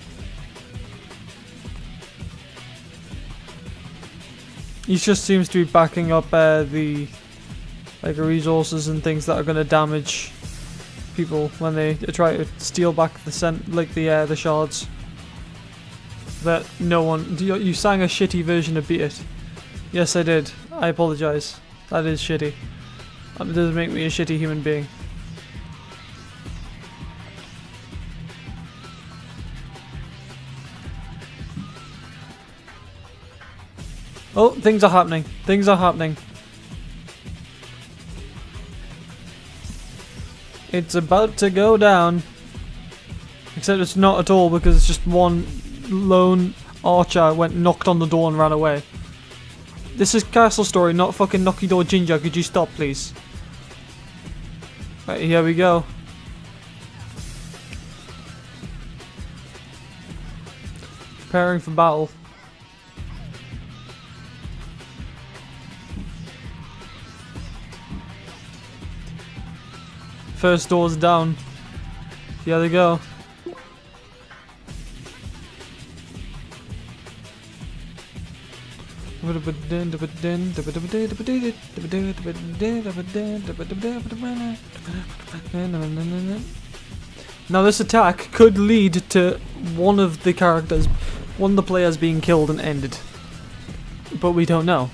He just seems to be backing up uh, the like resources and things that are going to damage people when they try to steal back the scent, like the uh, the shards. That no one. You, you sang a shitty version of Beat It. Yes, I did. I apologize. That is shitty. That does make me a shitty human being. Oh, things are happening. Things are happening. It's about to go down. Except it's not at all because it's just one lone archer went knocked on the door and ran away. This is Castle Story, not fucking Knocky Door Ginger. Could you stop, please? Right, here we go. Preparing for battle. First door's down. Here they go. Now this attack could lead to one of the characters, one of the players being killed and ended. But we don't know.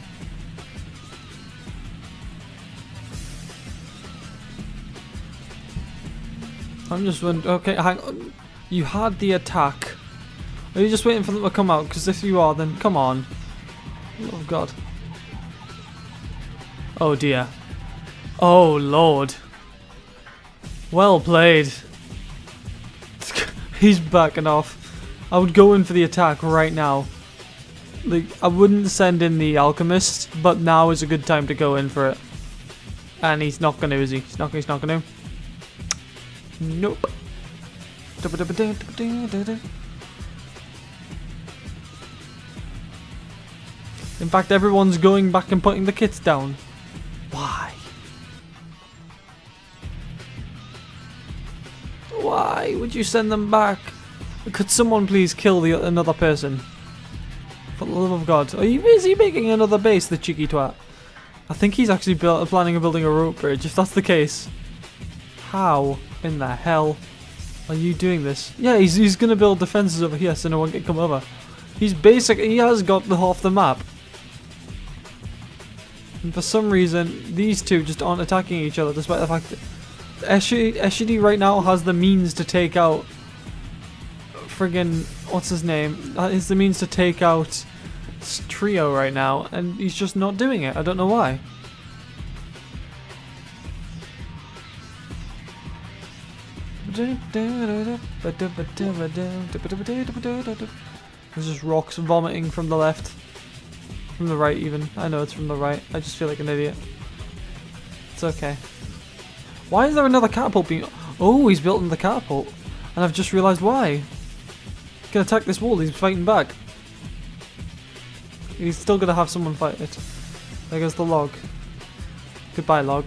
I'm just wondering, okay, hang on. You had the attack. Are you just waiting for them to come out? Because if you are, then come on. Oh god. Oh dear. Oh lord. Well played. He's backing off. I would go in for the attack right now. Like, I wouldn't send in the alchemist, but now is a good time to go in for it. And he's not gonna, is he? He's not, he's not gonna. Nope. In fact, everyone's going back and putting the kits down. Why? Why would you send them back? Could someone please kill the another person? For the love of God. Are you busy making another base, the cheeky twat? I think he's actually built, planning on building a rope bridge, if that's the case. How in the hell are you doing this? Yeah, he's, he's gonna build defenses over here so no one can come over. He's basically, he has got the half the map. And for some reason, these two just aren't attacking each other, despite the fact that Echedey right now has the means to take out friggin' what's his name? That is the means to take out this trio right now, and he's just not doing it. I don't know why. There's just rocks vomiting from the left. From the right even. I know it's from the right. I just feel like an idiot. It's okay. Why is there another catapult being... Oh, he's built the catapult. And I've just realised why. He can attack this wall. He's fighting back. He's still going to have someone fight it. There goes the log. Goodbye, log.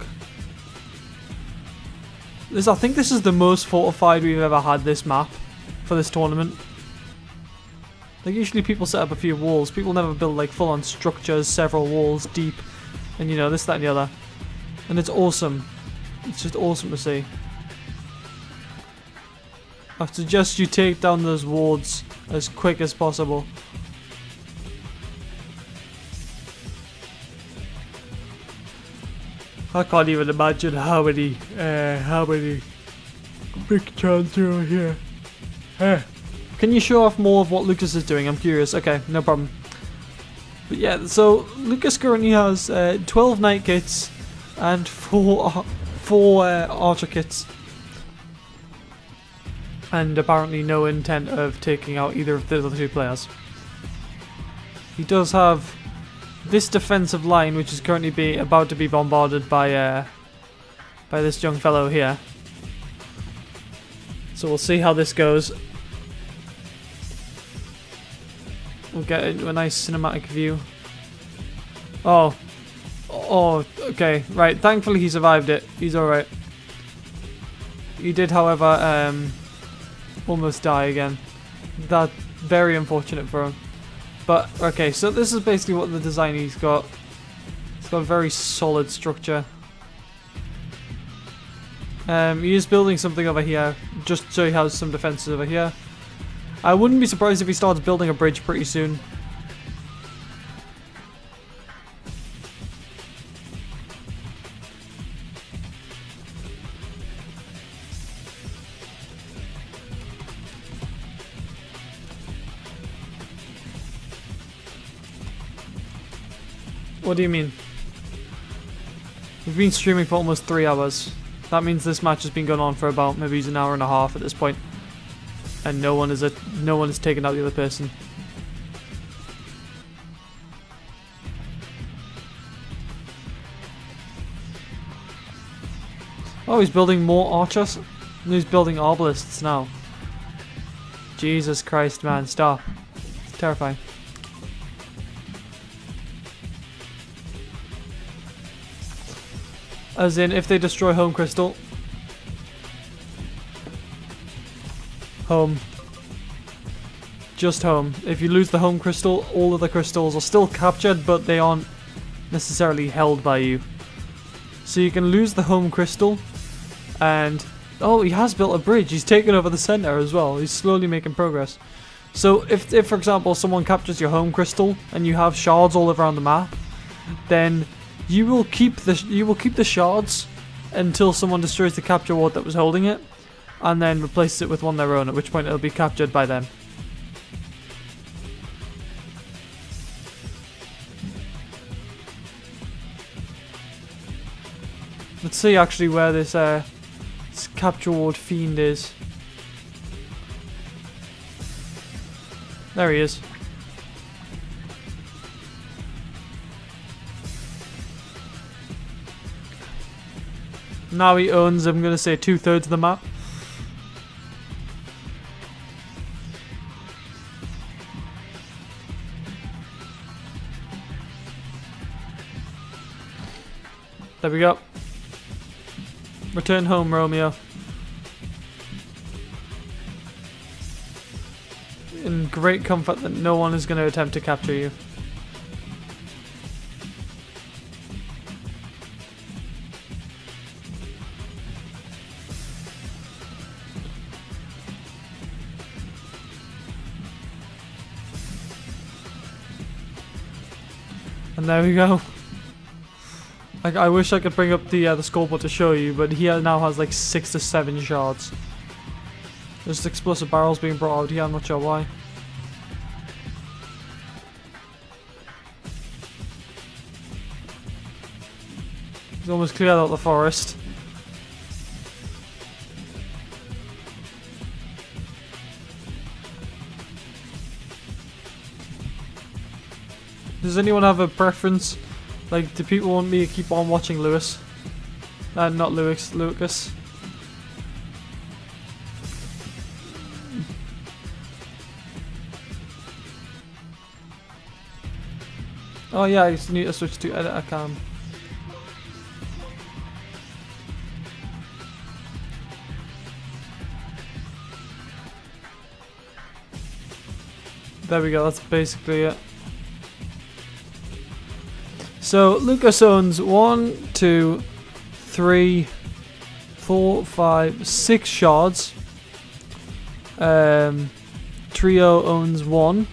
This, I think this is the most fortified we've ever had this map for this tournament. Like usually people set up a few walls. People never build like full on structures, several walls deep, and you know, this, that and the other. And it's awesome. It's just awesome to see. I suggest you take down those wards as quick as possible. I can't even imagine how many, uh, how many big chants are here. Uh. Can you show off more of what Lucas is doing? I'm curious. Okay, no problem. But yeah, so Lucas currently has uh, twelve knight kits and four, four uh, archer kits. And apparently no intent of taking out either of the other two players. He does have this defensive line, which is currently be about to be bombarded by uh, by this young fellow here. So we'll see how this goes. We'll get into a nice cinematic view. Oh, oh, okay, right. Thankfully he survived it. He's all right. He did, however, um, almost die again. That's very unfortunate for him. But okay, so this is basically what the design he's got. It's got a very solid structure. Um, he is building something over here, just so he has some defenses over here. I wouldn't be surprised if he starts building a bridge pretty soon. What do you mean? We've been streaming for almost three hours. That means this match has been going on for about maybe an hour and a half at this point. And no one is a no one has taken out the other person. Oh, he's building more archers? And he's building obelisks now. Jesus Christ, man, stop. It's terrifying. As in, if they destroy home crystal. Home. Just home. If you lose the home crystal, all of the crystals are still captured, but they aren't necessarily held by you. So you can lose the home crystal, and oh, he has built a bridge. He's taken over the center as well. He's slowly making progress. So if, if for example, someone captures your home crystal and you have shards all around the map, then you will keep the you will keep the shards until someone destroys the capture ward that was holding it, and then replaces it with one of their own, at which point it'll be captured by them. Let's see actually where this, uh, this capture ward fiend is. There he is. Now he owns, I'm going to say, two-thirds of the map. There we go. Return home, Romeo. In great comfort that no one is going to attempt to capture you. And there we go. Like, I wish I could bring up the uh, the scoreboard to show you, but he now has like six to seven shards. There's explosive barrels being brought out here. I'm not sure why. He's almost cleared out the forest. Does anyone have a preference? Like, do people want me to keep on watching Lewis? Uh, not Lewis, Lucas. Oh yeah, I just need to switch to editor cam. There we go, that's basically it. So Lucas owns one, two, three, four, five, six shards. Um, Trio owns one.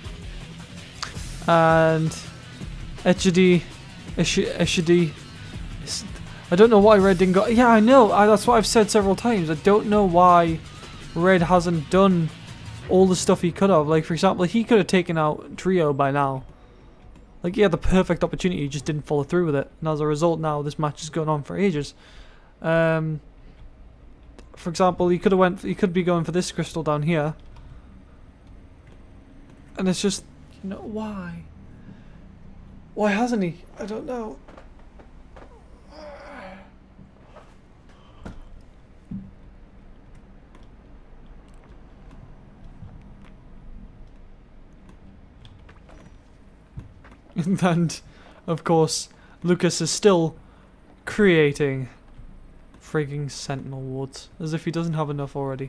And Echedey, Echedey, I don't know why Red didn't go. Yeah, I know. I, that's what I've said several times. I don't know why Red hasn't done all the stuff he could have. Like, for example, he could have taken out Trio by now. Like, he had the perfect opportunity, he just didn't follow through with it. And as a result, now this match is going on for ages. Um, for example, he could have went. He could be going for this crystal down here. And it's just, you know, why? Why hasn't he? I don't know. And, of course, Lucas is still creating frigging Sentinel wards, as if he doesn't have enough already.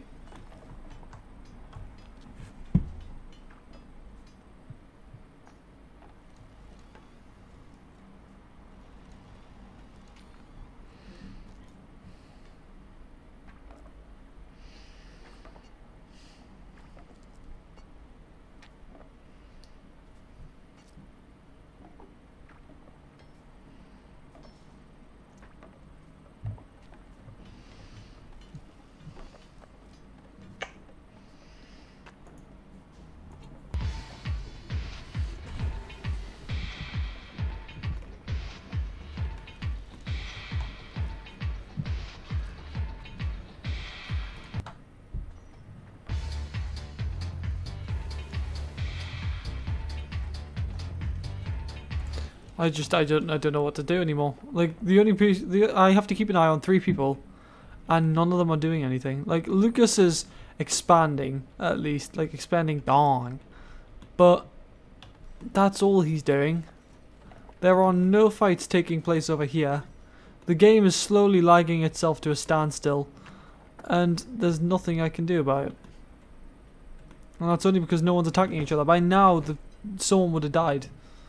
I just I don't I don't know what to do anymore. Like the only piece the I have to keep an eye on three people, and none of them are doing anything. Like Lucas is expanding at least, like expanding dong, but that's all he's doing. There are no fights taking place over here. The game is slowly lagging itself to a standstill, and there's nothing I can do about it. And that's only because no one's attacking each other. By now, the someone would have died.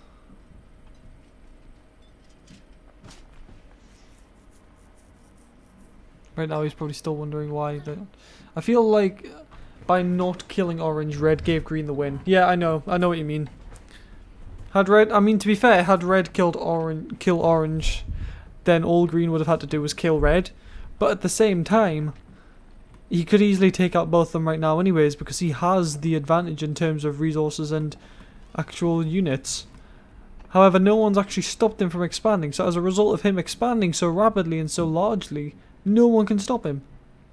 Right now he's probably still wondering why, but I feel like by not killing Orange, Red gave Green the win. Yeah, I know, I know what you mean. Had Red, I mean to be fair, had Red killed Orange, kill Orange, then all Green would have had to do was kill Red. But at the same time, he could easily take out both of them right now anyways, because he has the advantage in terms of resources and actual units. However, no one's actually stopped him from expanding, so as a result of him expanding so rapidly and so largely, no one can stop him.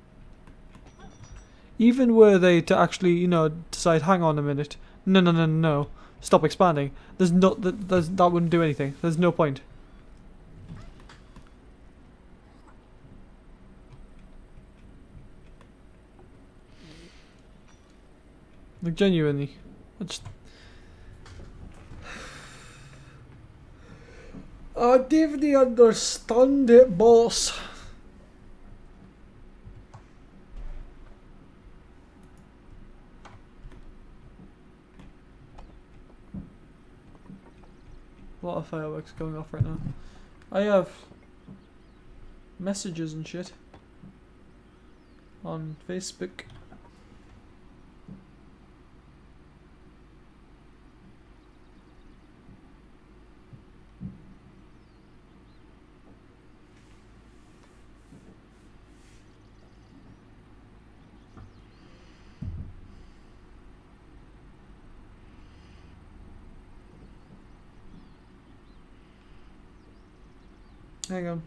Even were they to actually, you know, decide, hang on a minute, no, no, no, no, no, stop expanding. There's no, that, there's, that wouldn't do anything. There's no point. Like genuinely, I just. I definitely understand it, boss. A lot of fireworks going off right now. I have messages and shit on Facebook. Hang on.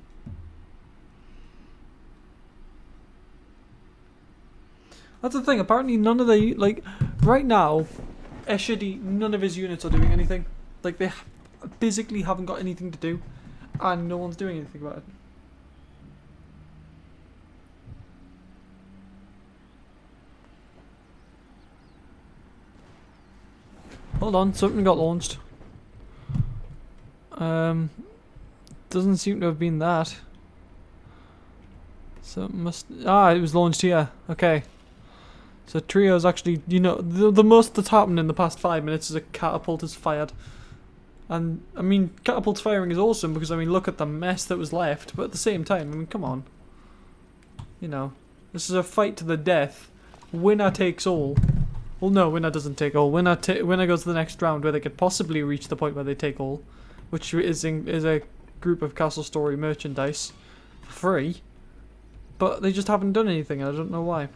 That's the thing, apparently none of the, like, right now, Echedey, none of his units are doing anything. Like, they physically haven't got anything to do, and no one's doing anything about it. Hold on, something got launched. Um... Doesn't seem to have been that. So it must. Ah, it was launched here. Okay. So Trio's actually, you know, the, the most that's happened in the past five minutes is a catapult is fired. And, I mean, catapult firing is awesome because, I mean, look at the mess that was left. But at the same time, I mean, come on. You know, this is a fight to the death. Winner takes all. Well, no, winner doesn't take all. Winner, ta winner goes to the next round where they could possibly reach the point where they take all. Which is, in, is a group of Castle Story merchandise. For free. But they just haven't done anything, and I don't know why.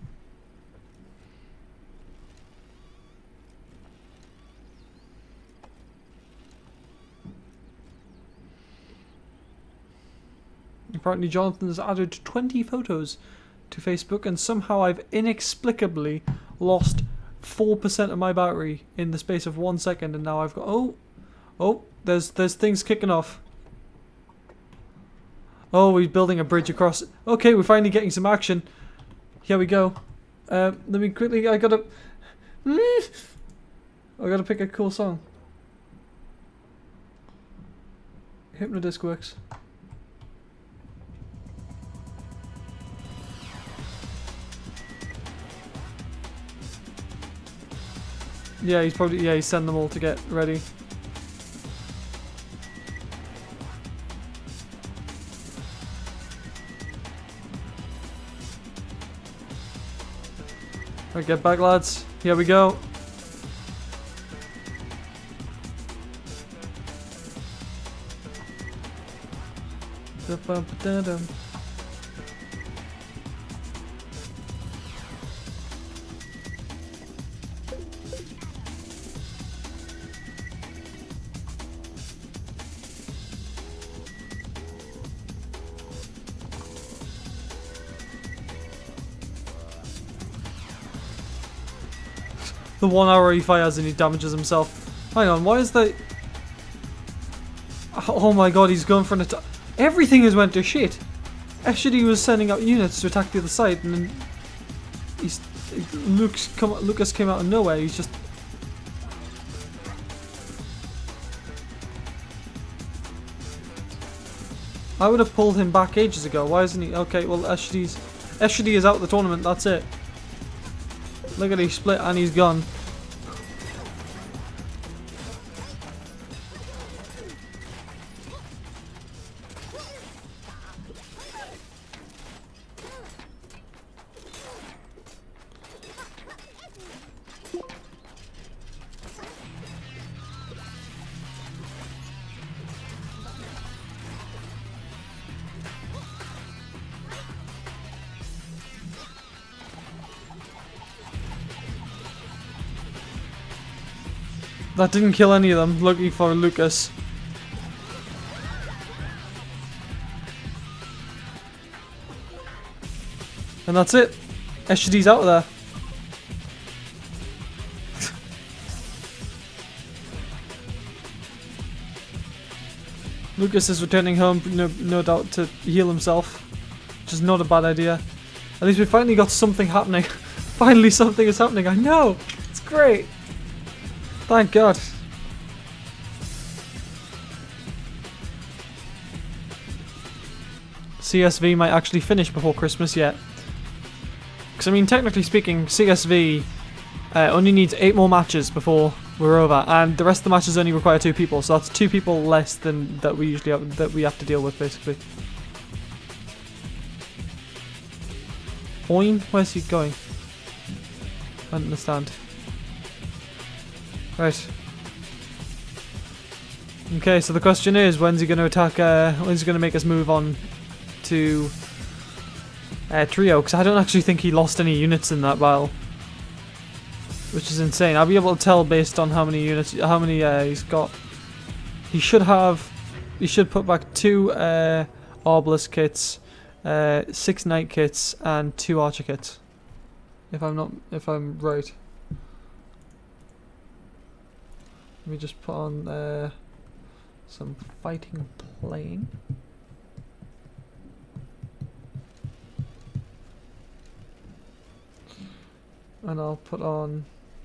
Apparently Jonathan has added twenty photos to Facebook, and somehow I've inexplicably lost four percent of my battery in the space of one second, and now I've got... Oh! Oh! There's, there's things kicking off. Oh, he's building a bridge across... Okay, we're finally getting some action. Here we go. Uh, let me quickly... I gotta... I gotta pick a cool song. Hypnodisc works. Yeah, he's probably, yeah, he's sending them all to get ready. Alright, get back, lads. Here we go. Da-bum-ba-da-dum. The one hour he fires and he damages himself. Hang on, why is that? Oh my god, he's going for an attack. Everything has went to shit. Echedey was sending out units to attack the other side, and then he's Luke's come. Lucas came out of nowhere. He's just. I would have pulled him back ages ago. Why isn't he? Okay, well Echedey's Echedey is out of the tournament. That's it. Look at he split and he's gone. That didn't kill any of them, lucky for Lucas. And that's it. Echedey's out of there. Lucas is returning home, no, no doubt, to heal himself. Which is not a bad idea. At least we finally got something happening. Finally something is happening, I know! It's great! Thank God. C S V might actually finish before Christmas yet. Because, I mean, technically speaking, C S V uh, only needs eight more matches before we're over, and the rest of the matches only require two people, so that's two people less than that we usually have, that we have to deal with, basically. Oin? Where's he going? I don't understand. Right. Okay, so the question is, when's he going to attack, uh, when's he going to make us move on to uh, Trio? Because I don't actually think he lost any units in that battle. Which is insane. I'll be able to tell based on how many units, how many uh, he's got. He should have, he should put back two uh, Obelisk kits, uh, six Knight kits, and two Archer kits. If I'm not, if I'm right. Let me just put on uh, some fighting playing. And I'll put on...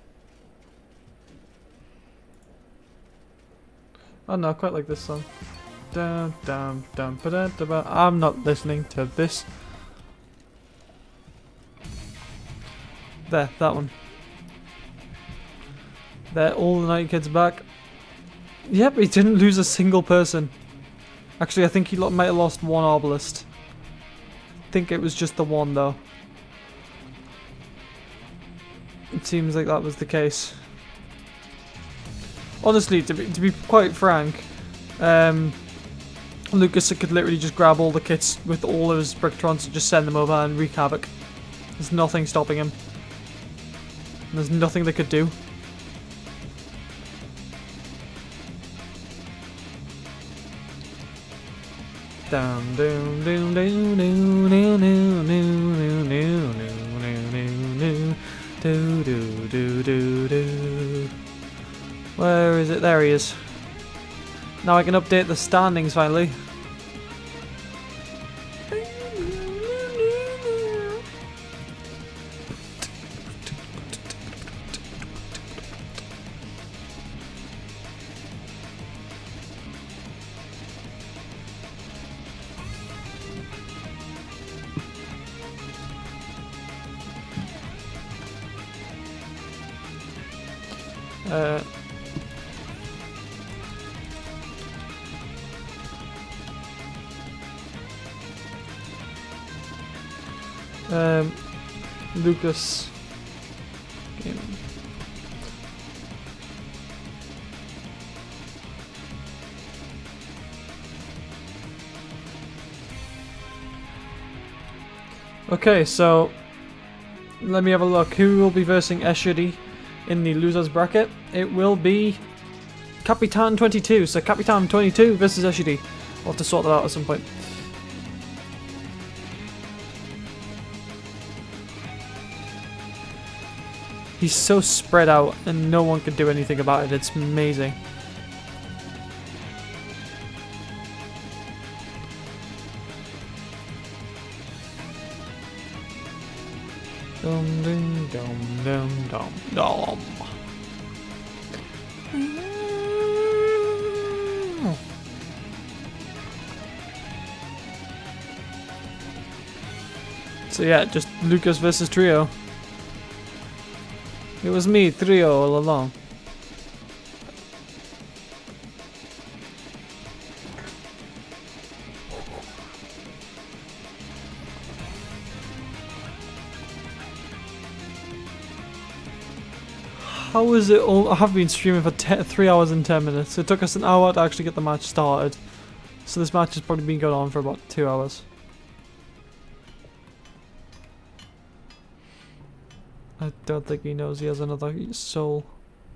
Oh no, I quite like this song. Dum dum dum ba da da ba. I'm not listening to this. There, that one. There, all the ninety kids back. Yep, he didn't lose a single person. Actually, I think he lo might have lost one arbalist. I think it was just the one, though. It seems like that was the case. Honestly, to be, to be quite frank, um, Lucas could literally just grab all the kits with all of his Bricktrons and just send them over and wreak havoc. There's nothing stopping him. There's nothing they could do. Down, down, down, down, down, down, down, down, down, down, down, do, do, do, do, do. Where is it? There he is. Now I can update the standings finally. Uh, um, Lucas Gaming. Okay, so let me have a look. Who will be versing Echedey in the losers bracket? It will be Capitan twenty-two. So Capitan twenty-two versus Echedey. I'll have to sort that out at some point. He's so spread out and no one can do anything about it. It's amazing. Dum dum dum dum dum dum. So yeah, just Lucas versus Trio. It was me, Trio, all along. How is it all? I have been streaming for three hours and ten minutes. It took us an hour to actually get the match started. So this match has probably been going on for about two hours. I don't think he knows he has another soul.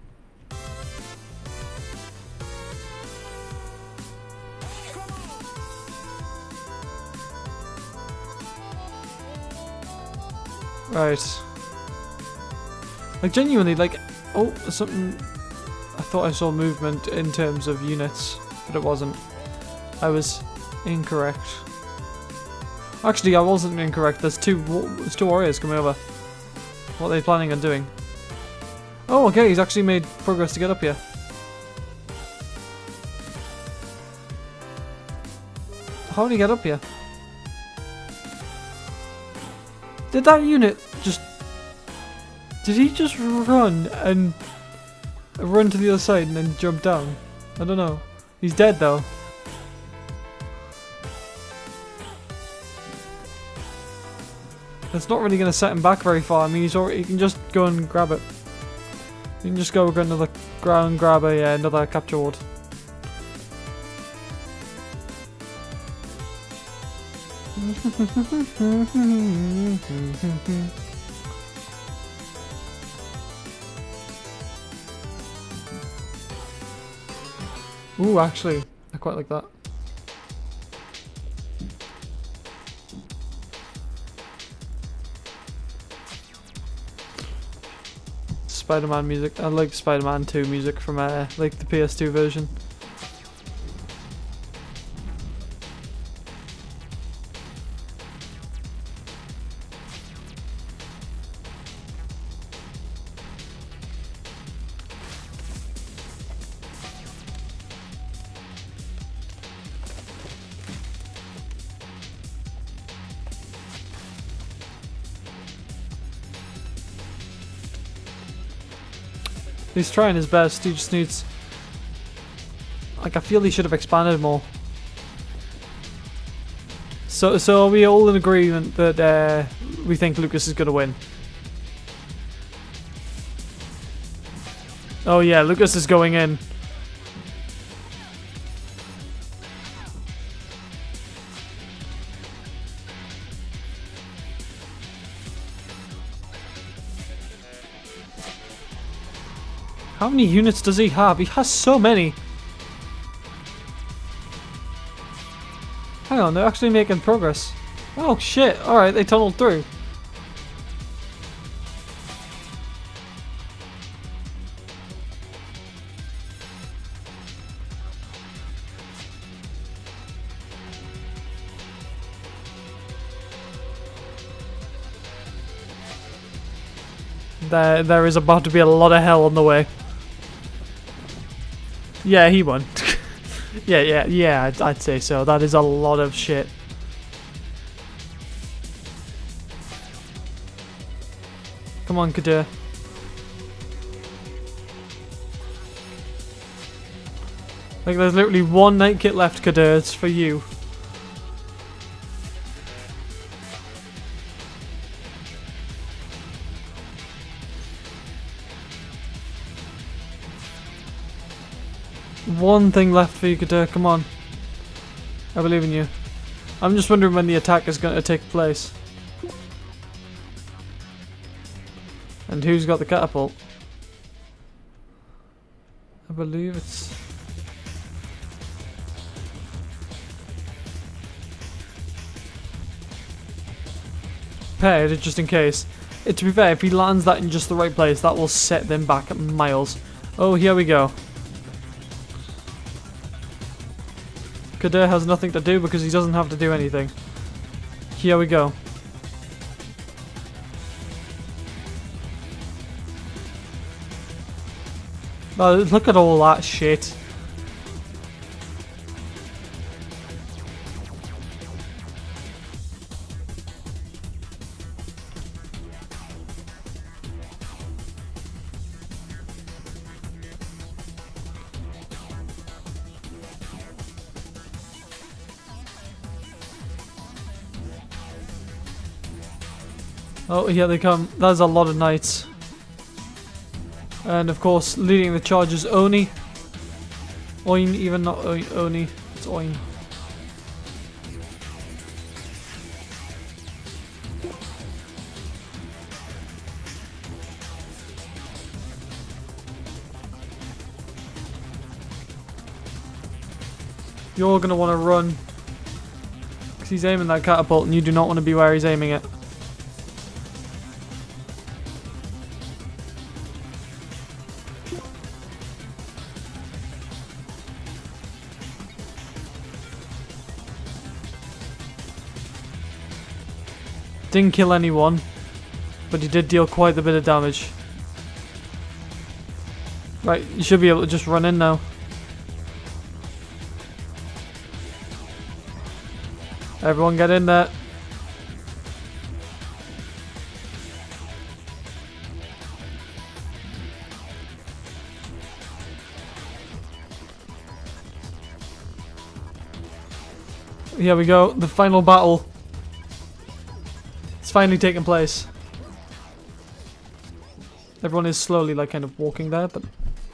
Right. Like genuinely, like, oh, something. I thought I saw movement in terms of units, but it wasn't. I was incorrect. Actually, I wasn't incorrect. There's two. There's two warriors coming over. What are they planning on doing? Oh, okay. He's actually made progress to get up here. How did he get up here? Did that unit just... Did he just run and run to the other side and then jump down? I don't know. He's dead though. It's not really going to set him back very far. I mean, he's already, he can just go and grab it. You can just go get another ground grab a uh, another capture ward. Ooh, actually, I quite like that. Spider-Man music. I like Spider-Man two music from uh, like the P S two version. He's trying his best. He just needs... Like, I feel he should have expanded more. So, so are we all in agreement that uh, we think Lucas is going to win? Oh yeah, Lucas is going in. How many units does he have? He has so many. Hang on, they're actually making progress. Oh shit, alright, they tunneled through. There, there is about to be a lot of hell on the way. Yeah, he won. yeah, yeah, yeah, I'd, I'd say so. That is a lot of shit. Come on, Kadir. Like, there's literally one night kit left, Kadir. It's for you. One thing left for you, Kadir. Come on. I believe in you. I'm just wondering when the attack is going to take place. And who's got the catapult? I believe it's... Prepared, just in case. It, to be fair, if he lands that in just the right place, that will set them back miles. Oh, here we go. Kadir has nothing to do because he doesn't have to do anything. Here we go. Oh, look at all that shit. Oh, here they come. That's a lot of knights. And of course, leading the charge is Oni. Oin, even not Oin, Oni. It's Oin. You're gonna want to run. Because he's aiming that catapult and you do not want to be where he's aiming it. Didn't kill anyone, but he did deal quite a bit of damage. Right, you should be able to just run in now. Everyone get in there. Here we go, the final battle. It's finally taking place. Everyone is slowly like kind of walking there, but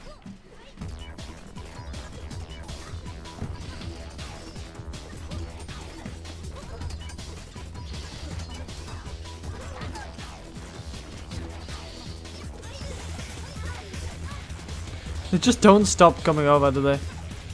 they just don't stop coming over, do they?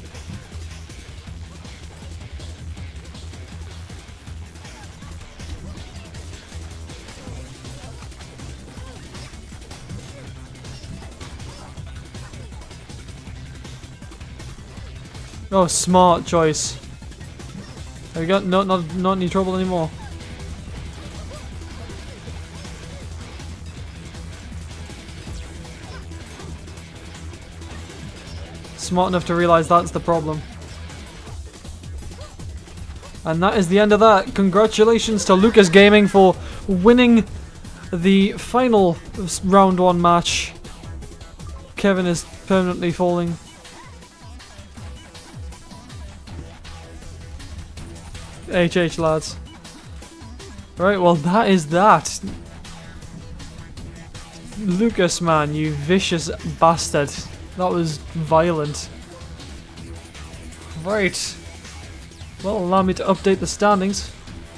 Oh, smart choice. Have you got no, not not any trouble anymore? Smart enough to realize that's the problem. And that is the end of that. Congratulations to LucasGaming for winning the final round one match. Kevin is permanently falling. H H lads. Right, well that is that. Lucas, man, you vicious bastard. That was violent. Right. Well, allow me to update the standings.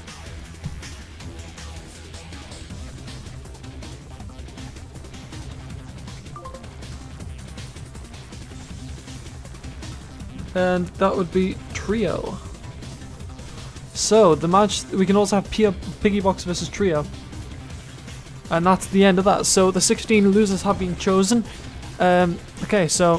And that would be trio. So, the match, we can also have P Piggy Box versus trio. And that's the end of that. So, the sixteen losers have been chosen. Um, okay, so...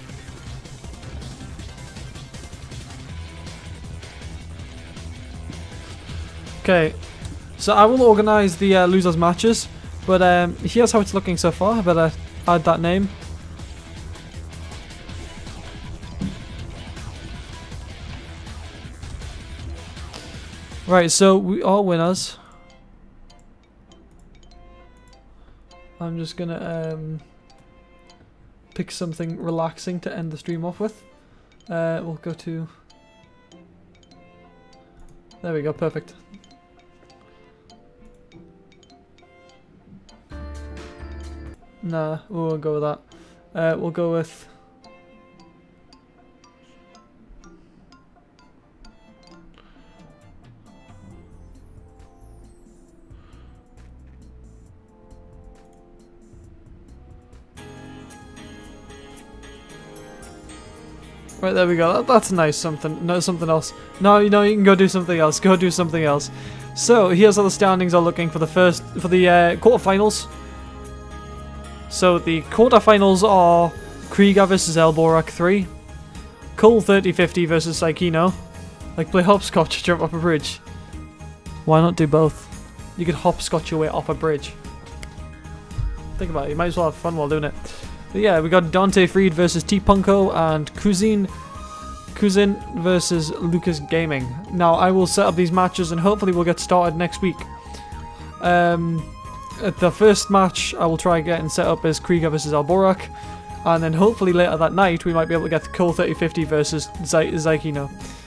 Okay, so I will organise the uh, losers matches. But um, here's how it's looking so far. I better add that name. Right, so we are winners. I'm just gonna um, pick something relaxing to end the stream off with. Uh, we'll go to... There we go, perfect. Nah, we won't go with that. Uh, we'll go with... Right, there we go. That, that's nice. Something. No, something else. No, you know, you can go do something else. Go do something else. So here's how the standings are looking for the first for the uh, quarterfinals. So the quarterfinals are Krieger versus Elborak three, Cole thirty fifty versus Saikino. Like play hopscotch, jump off a bridge. Why not do both? You could hopscotch your way off a bridge. Think about it. You might as well have fun while doing it. But yeah, we got Dante Freed versus T Punko and Kuzin Kuzin versus LucasGaming. Now I will set up these matches and hopefully we'll get started next week. Um, the first match I will try getting set up is Krieger versus Alborak, and then hopefully later that night we might be able to get Cole thirty fifty versus Zaikino.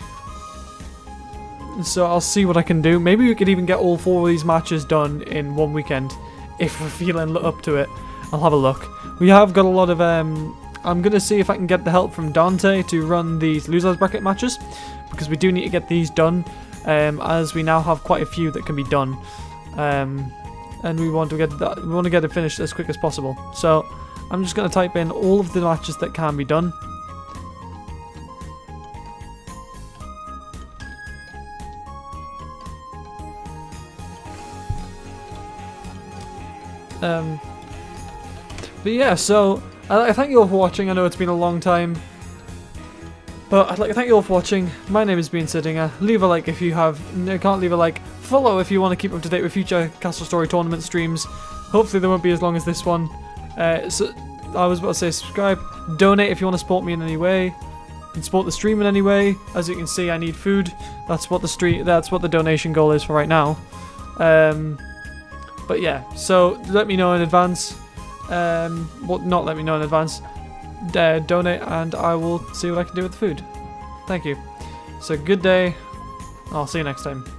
So I'll see what I can do. Maybe we could even get all four of these matches done in one weekend if we're feeling up to it. I'll have a look. We have got a lot of, um, I'm going to see if I can get the help from Dante to run these losers bracket matches, because we do need to get these done, um, as we now have quite a few that can be done, um, and we want to get that, we want to get it finished as quick as possible. So I'm just going to type in all of the matches that can be done. Um... But yeah, so I'd like to thank you all for watching. I know it's been a long time, but I'd like to thank you all for watching. My name has been Sidinger. Leave a like if you have, no, can't leave a like. Follow if you want to keep up to date with future Castle Story tournament streams. Hopefully they won't be as long as this one. Uh, so I was about to say subscribe. Donate if you want to support me in any way, and support the stream in any way. As you can see, I need food. That's what the street. That's what the donation goal is for right now. Um, but yeah, so let me know in advance. Um, well, not let me know in advance. Uh, donate, and I will see what I can do with the food. Thank you. So good day. I'll see you next time.